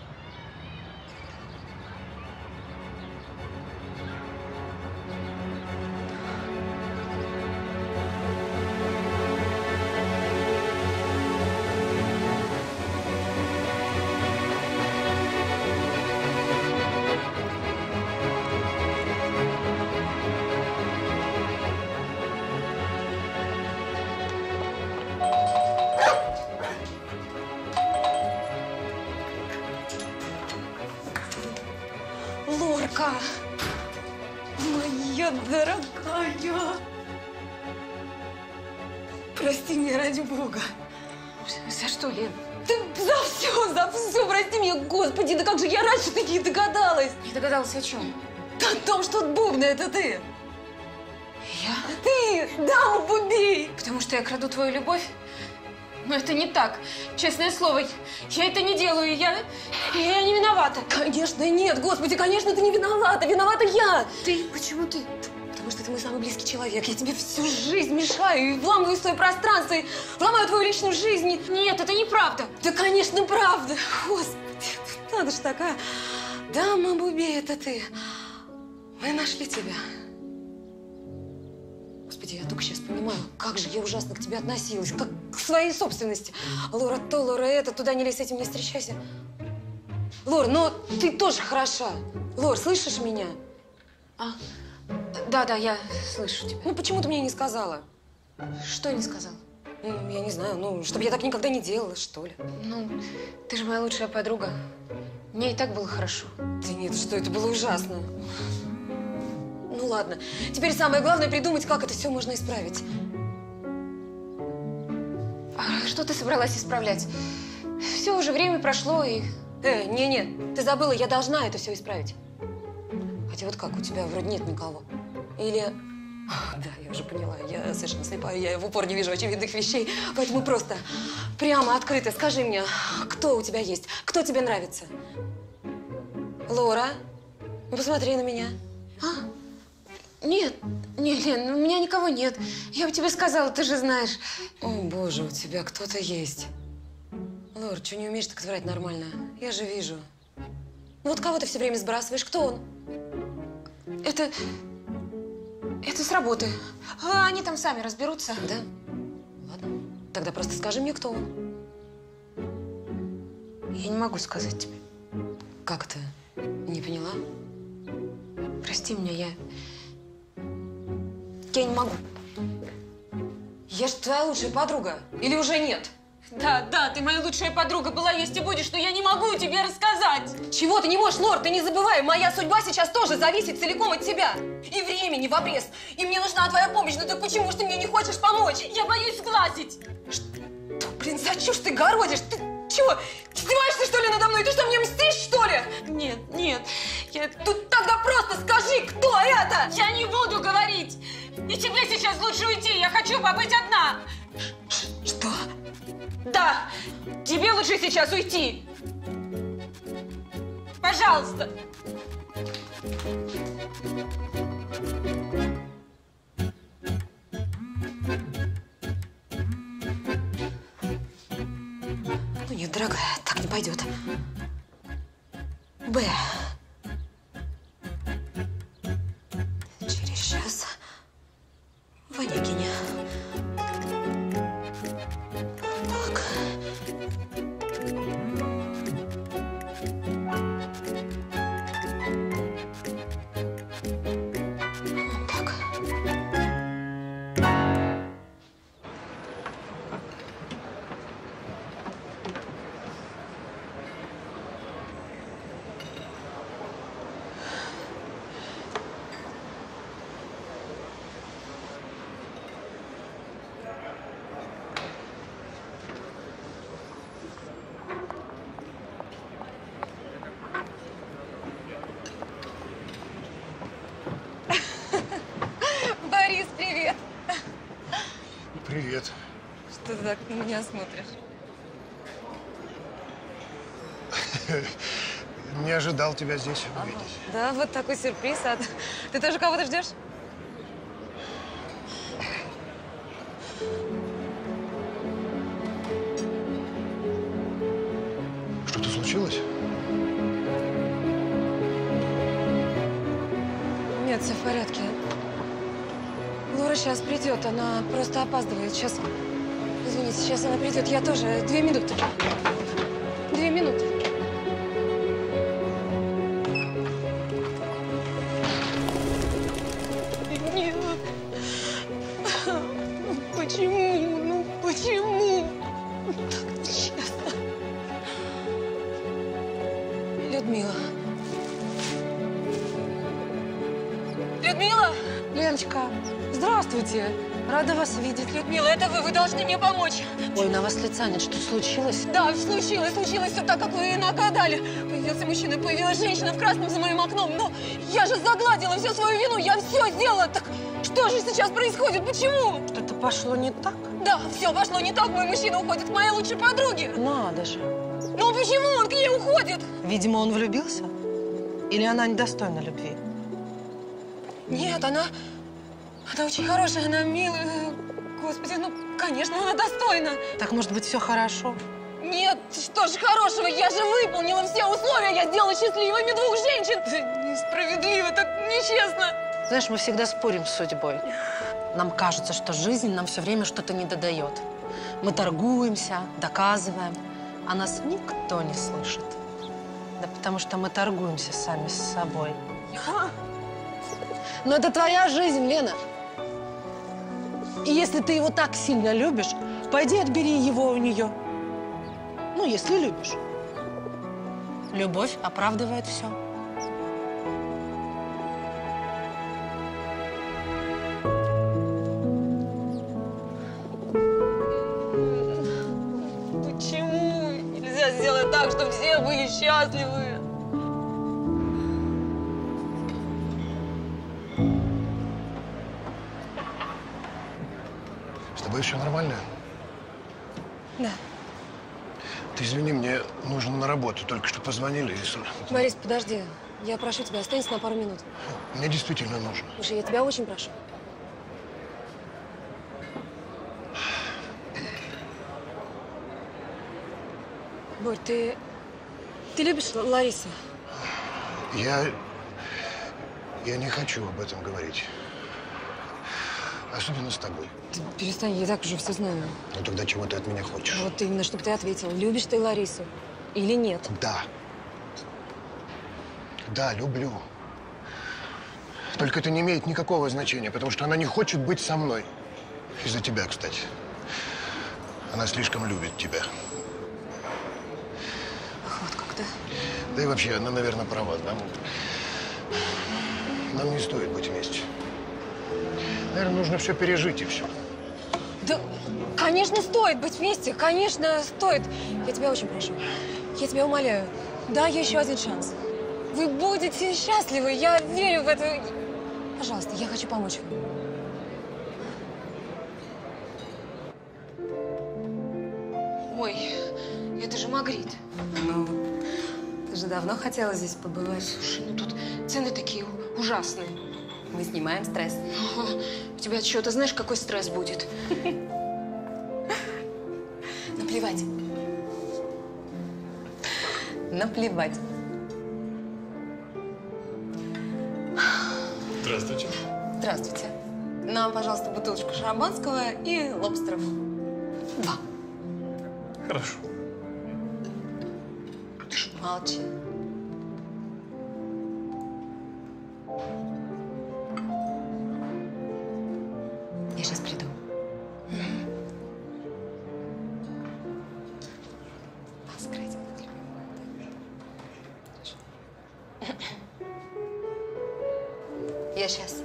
Лорка, моя дорогая, прости меня ради Бога. За что, Лен? Да за все, прости меня, Господи, да как же я раньше-то не догадалась. Не догадалась о чем? Да о том, что Бубна, это ты. Я? Ты, дама Бубей. Потому что я краду твою любовь? Но это не так. Честное слово, я это не делаю, я не виновата. Конечно нет, Господи, конечно ты не виновата, виновата я. Ты? Почему ты? Потому что ты мой самый близкий человек. Я тебе всю жизнь мешаю и вламываю в свое пространство, и ломаю твою личную жизнь. Нет, это неправда. Да, конечно, правда. Господи, надо ж такая. Дама Бубей, это ты. Мы нашли тебя. Господи, я только сейчас понимаю, как же я ужасно к тебе относилась, как к своей собственности. Лора то, Лора это, туда не лезь, с этим не встречайся. Лор, но ты тоже хороша. Лор, слышишь меня? Да, я слышу тебя. Ну, почему ты мне не сказала? Что не сказала? Ну, я не знаю, чтобы я так никогда не делала, что ли. Ну, ты же моя лучшая подруга. Мне и так было хорошо. Да нет, что это было ужасно. Ну ладно, теперь самое главное придумать, как это все можно исправить. А что ты собралась исправлять? Все, уже время прошло и… Не-не, ты забыла, я должна это все исправить. Хотя вот как, у тебя вроде нет никого. Или… Да, я уже поняла, я совершенно слепая, я в упор не вижу очевидных вещей, поэтому просто прямо открыто скажи мне, кто у тебя есть, кто тебе нравится? Лора, ну посмотри на меня. Нет, Лен, у меня никого нет. Я бы тебе сказала, ты же знаешь. О, Боже, у тебя кто-то есть. Лор, что не умеешь так врать нормально? Я же вижу. Ну вот кого ты все время сбрасываешь? Кто он? Это с работы. Они там сами разберутся. Да? Ладно. Тогда просто скажи мне, кто он. Я не могу сказать тебе. Как ты? Не поняла? Прости меня, я не могу. Я ж твоя лучшая подруга. Или уже нет? Да, ты моя лучшая подруга была, есть и будешь, но я не могу тебе рассказать. Чего ты не можешь, Лор? Ты не забывай, моя судьба сейчас тоже зависит целиком от тебя. И времени в обрез. И мне нужна твоя помощь. Ну так почему ж ты мне не хочешь помочь? Я боюсь сглазить. Что, блин, за чушь ты городишь? Ты чего, издеваешься, что ли, надо мной? Ты что, мне мстишь, что ли? Нет. Тут тогда просто скажи, кто это? Я не буду говорить. И тебе сейчас лучше уйти. Я хочу побыть одна. Что? Да, тебе лучше сейчас уйти. Пожалуйста. Ну нет, дорогая, так не пойдет. Б. Через час в Онегине. Так. Так. Борис, привет! Привет. Что ты так на меня смотришь? Не ожидал тебя здесь увидеть. Да, вот такой сюрприз. А ты тоже кого-то ждешь? Нет, все в порядке. Лора сейчас придет, она просто опаздывает. Сейчас, извините, сейчас она придет. Я тоже. 2 минуты. 2 минуты. Нет. Почему? Ну почему? Так нечестно. Людмила. Людмила! Леночка, здравствуйте. Рада вас видеть. Людмила, это вы должны мне помочь. Ой, на вас лица нет. Что случилось? Да, случилось все так, как вы и нагадали. Появился мужчина, появилась женщина в красном за моим окном. Но я же загладила всю свою вину, я все сделала. Так что же сейчас происходит? Почему? Что-то пошло не так? Да, все пошло не так. Мой мужчина уходит к моей лучшей подруге. Надо же. Ну почему он к ней уходит? Видимо, он влюбился? Или она недостойна любви? Нет, она очень хорошая, она милая. Господи, ну, конечно, она достойна. Так, может быть, все хорошо? Нет, что ж хорошего, я же выполнила все условия, я сделала счастливыми 2 женщин. Это несправедливо, так нечестно. Знаешь, мы всегда спорим с судьбой. Нам кажется, что жизнь нам все время что-то не додает. Мы торгуемся, доказываем, а нас никто не слышит. Да потому что мы торгуемся сами с собой. Но это твоя жизнь, Лена. И если ты его так сильно любишь, пойди отбери его у нее. Ну, если любишь. Любовь оправдывает все. Почему нельзя сделать так, чтобы все были счастливы? С тобой все нормально? Да. Ты извини, мне нужно на работу. Только что позвонили и... Борис, подожди. Я прошу тебя, останься на пару минут. Мне действительно нужно. Слушай, я тебя очень прошу. Борь, ты любишь Ларису? Я не хочу об этом говорить. Особенно с тобой. Ты перестань, я так уже все знаю. Ну тогда чего ты от меня хочешь? Вот именно, чтобы ты ответил, любишь ты Ларису или нет? Да. Да, люблю. Только это не имеет никакого значения, потому что она не хочет быть со мной. Из-за тебя, кстати. Она слишком любит тебя. Ах, вот как-то. Да и вообще, она, наверное, права. Нам не стоит быть вместе. Наверное, нужно все пережить и все. Да, конечно, стоит быть вместе, конечно, стоит. Я тебя очень прошу, я тебя умоляю, дай еще один шанс. Вы будете счастливы, я верю в это. Пожалуйста, я хочу помочь вам. Ой, это же Магрит. Ну, ты же давно хотела здесь побывать. Слушай, ну тут цены такие ужасные. Мы снимаем стресс. Ага. У тебя что-то знаешь, какой стресс будет? Наплевать. Наплевать. Здравствуйте. Здравствуйте. Нам, пожалуйста, бутылочку шампанского и лобстеров. 2. Хорошо. Молчи. Я сейчас приду. Скрыть. Я сейчас.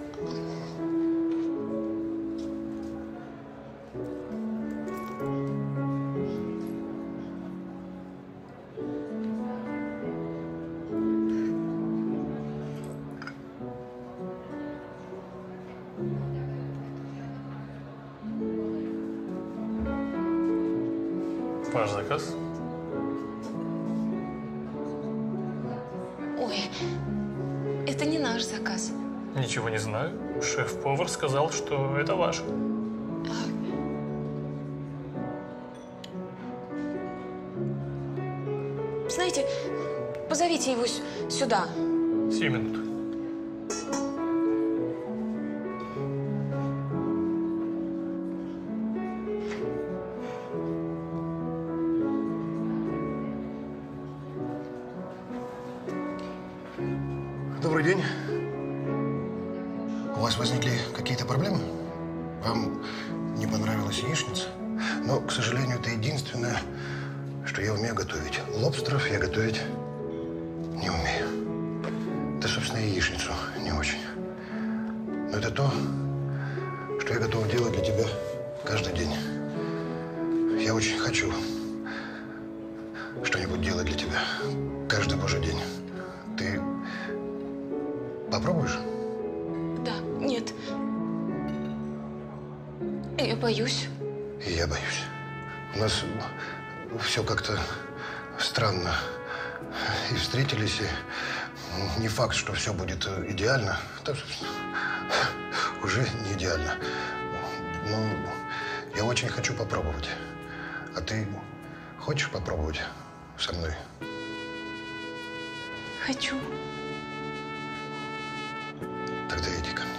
Ваш заказ? Ой, это не наш заказ. Ничего не знаю. Шеф-повар сказал, что это ваш. Знаете, позовите его сюда. 7 минут. Добрый день. У вас возникли какие-то проблемы? Вам не понравилась яичница? Но, к сожалению, это единственное, что я умею готовить. Лобстеров я готовить не умею. Да, собственно, и яичницу не очень. Но это то, что я готов делать для тебя каждый день. Я очень хочу что-нибудь делать для тебя каждый божий день. Ты попробуешь? Да, нет. Я боюсь. И я боюсь. У нас все как-то странно. И встретились, и не факт, что все будет идеально. Да, уже не идеально. Но я очень хочу попробовать. А ты хочешь попробовать со мной? Хочу. Тогда иди ко мне.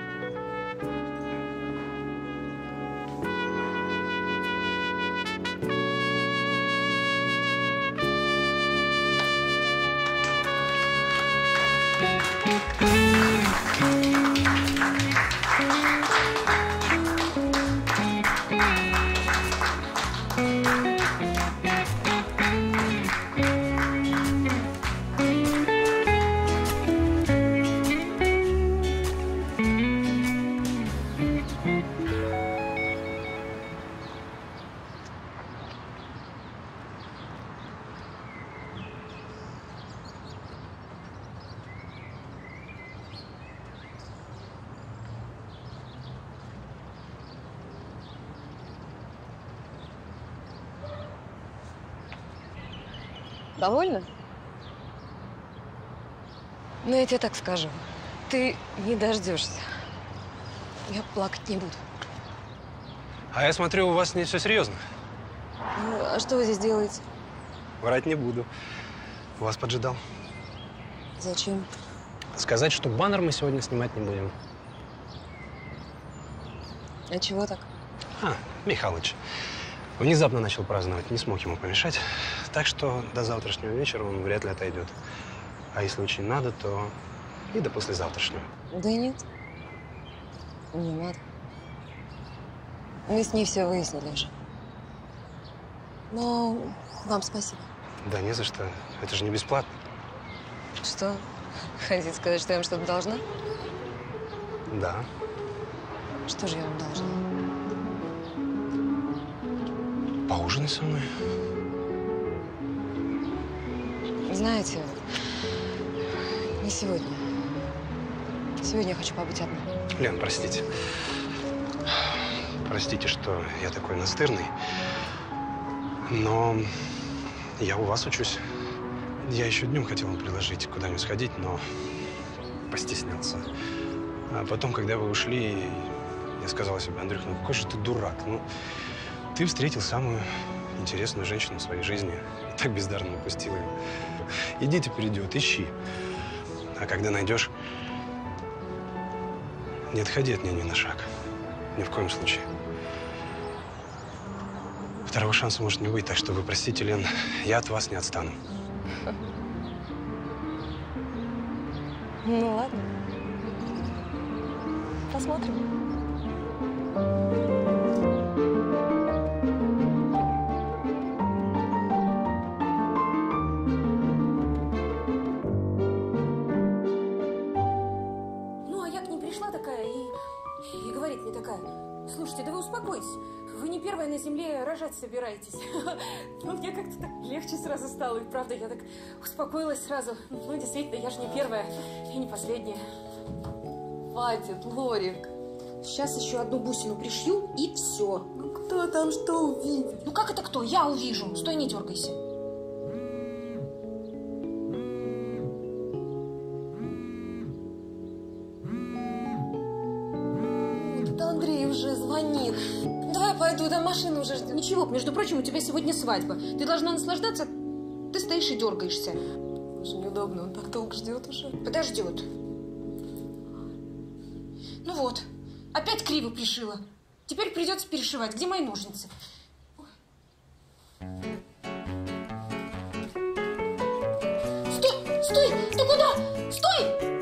Довольна? Ну, я тебе так скажу. Ты не дождешься. Я плакать не буду. А я смотрю, у вас не все серьезно. Ну, а что вы здесь делаете? Врать не буду. Вас поджидал. Зачем? Сказать, что баннер мы сегодня снимать не будем. А чего так? Михалыч внезапно начал праздновать, не смог ему помешать. Так что до завтрашнего вечера он вряд ли отойдет. А если очень надо, то и до послезавтрашнего. Да нет. Не надо. Мы с ней все выяснили уже. Но вам спасибо. Да не за что. Это же не бесплатно. Что? Хотите сказать, что я вам что-то должна? Да. Что же я вам должна? Поужинай со мной. Знаете, не сегодня. Сегодня я хочу побыть одна. Лен, простите. Простите, что я такой настырный. Но я у вас учусь. Я еще днем хотел вам предложить куда-нибудь сходить, но постеснялся. А потом, когда вы ушли, я сказал себе: Андрюх, ну какой же ты дурак. Ну, ты встретил самую интересную женщину в своей жизни и так бездарно упустил ее. Иди, теперь идет, ищи. А когда найдешь, не отходи от нее ни на шаг. Ни в коем случае. Второго шанса может не быть, так что вы простите, Лен, я от вас не отстану. Ну ладно. Посмотрим. Ну, а я к ней пришла такая и говорит мне такая: слушайте, да вы успокойтесь. Вы не первая на земле, рожать собираетесь. Ну, мне как-то так легче сразу стало. И правда, я так успокоилась сразу. Ну, действительно, я же не первая и не последняя. Хватит, Лорик. Сейчас еще одну бусину пришью, и все. Ну, кто там что увидит? Ну, как это кто? Я увижу. Стой, не дергайся. Андрей уже звонит. Давай пойду, там машина уже ждет. Ничего, между прочим, у тебя сегодня свадьба. Ты должна наслаждаться, ты стоишь и дергаешься. Уже неудобно, он так долго ждет уже. Подождет. Ну вот, опять криво пришила. Теперь придется перешивать. Где мои ножницы? Стой! Стой! Ты куда? Стой!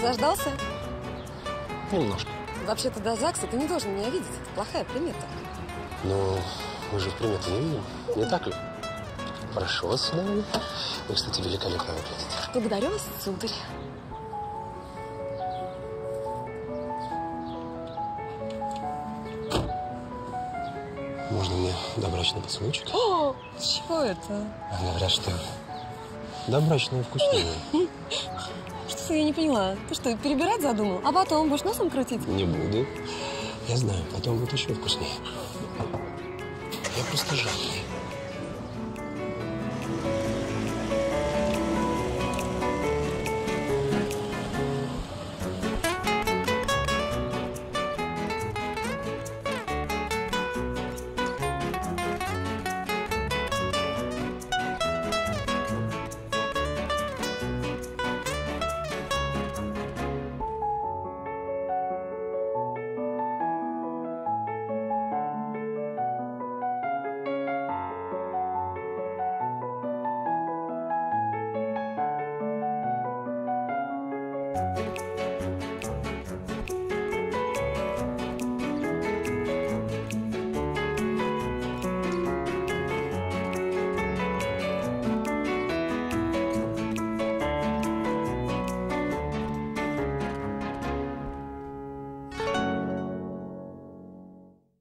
Заждался? Немножко. Вообще-то до ЗАГСа ты не должен меня видеть. Это плохая примета. Но мы же в приметы не видим, не так ли? Прошу вас, сударыня. Вы, кстати, великолепно выглядите. Благодарю вас, сударь. Можно мне добрачный поцелуйчик? О, чего это? Говорят, что добрачные вкуснее. Что-то я не поняла. Ты что, перебирать задумал? А потом будешь носом крутить? Не буду. Я знаю, потом будет еще вкуснее. Я просто жадный.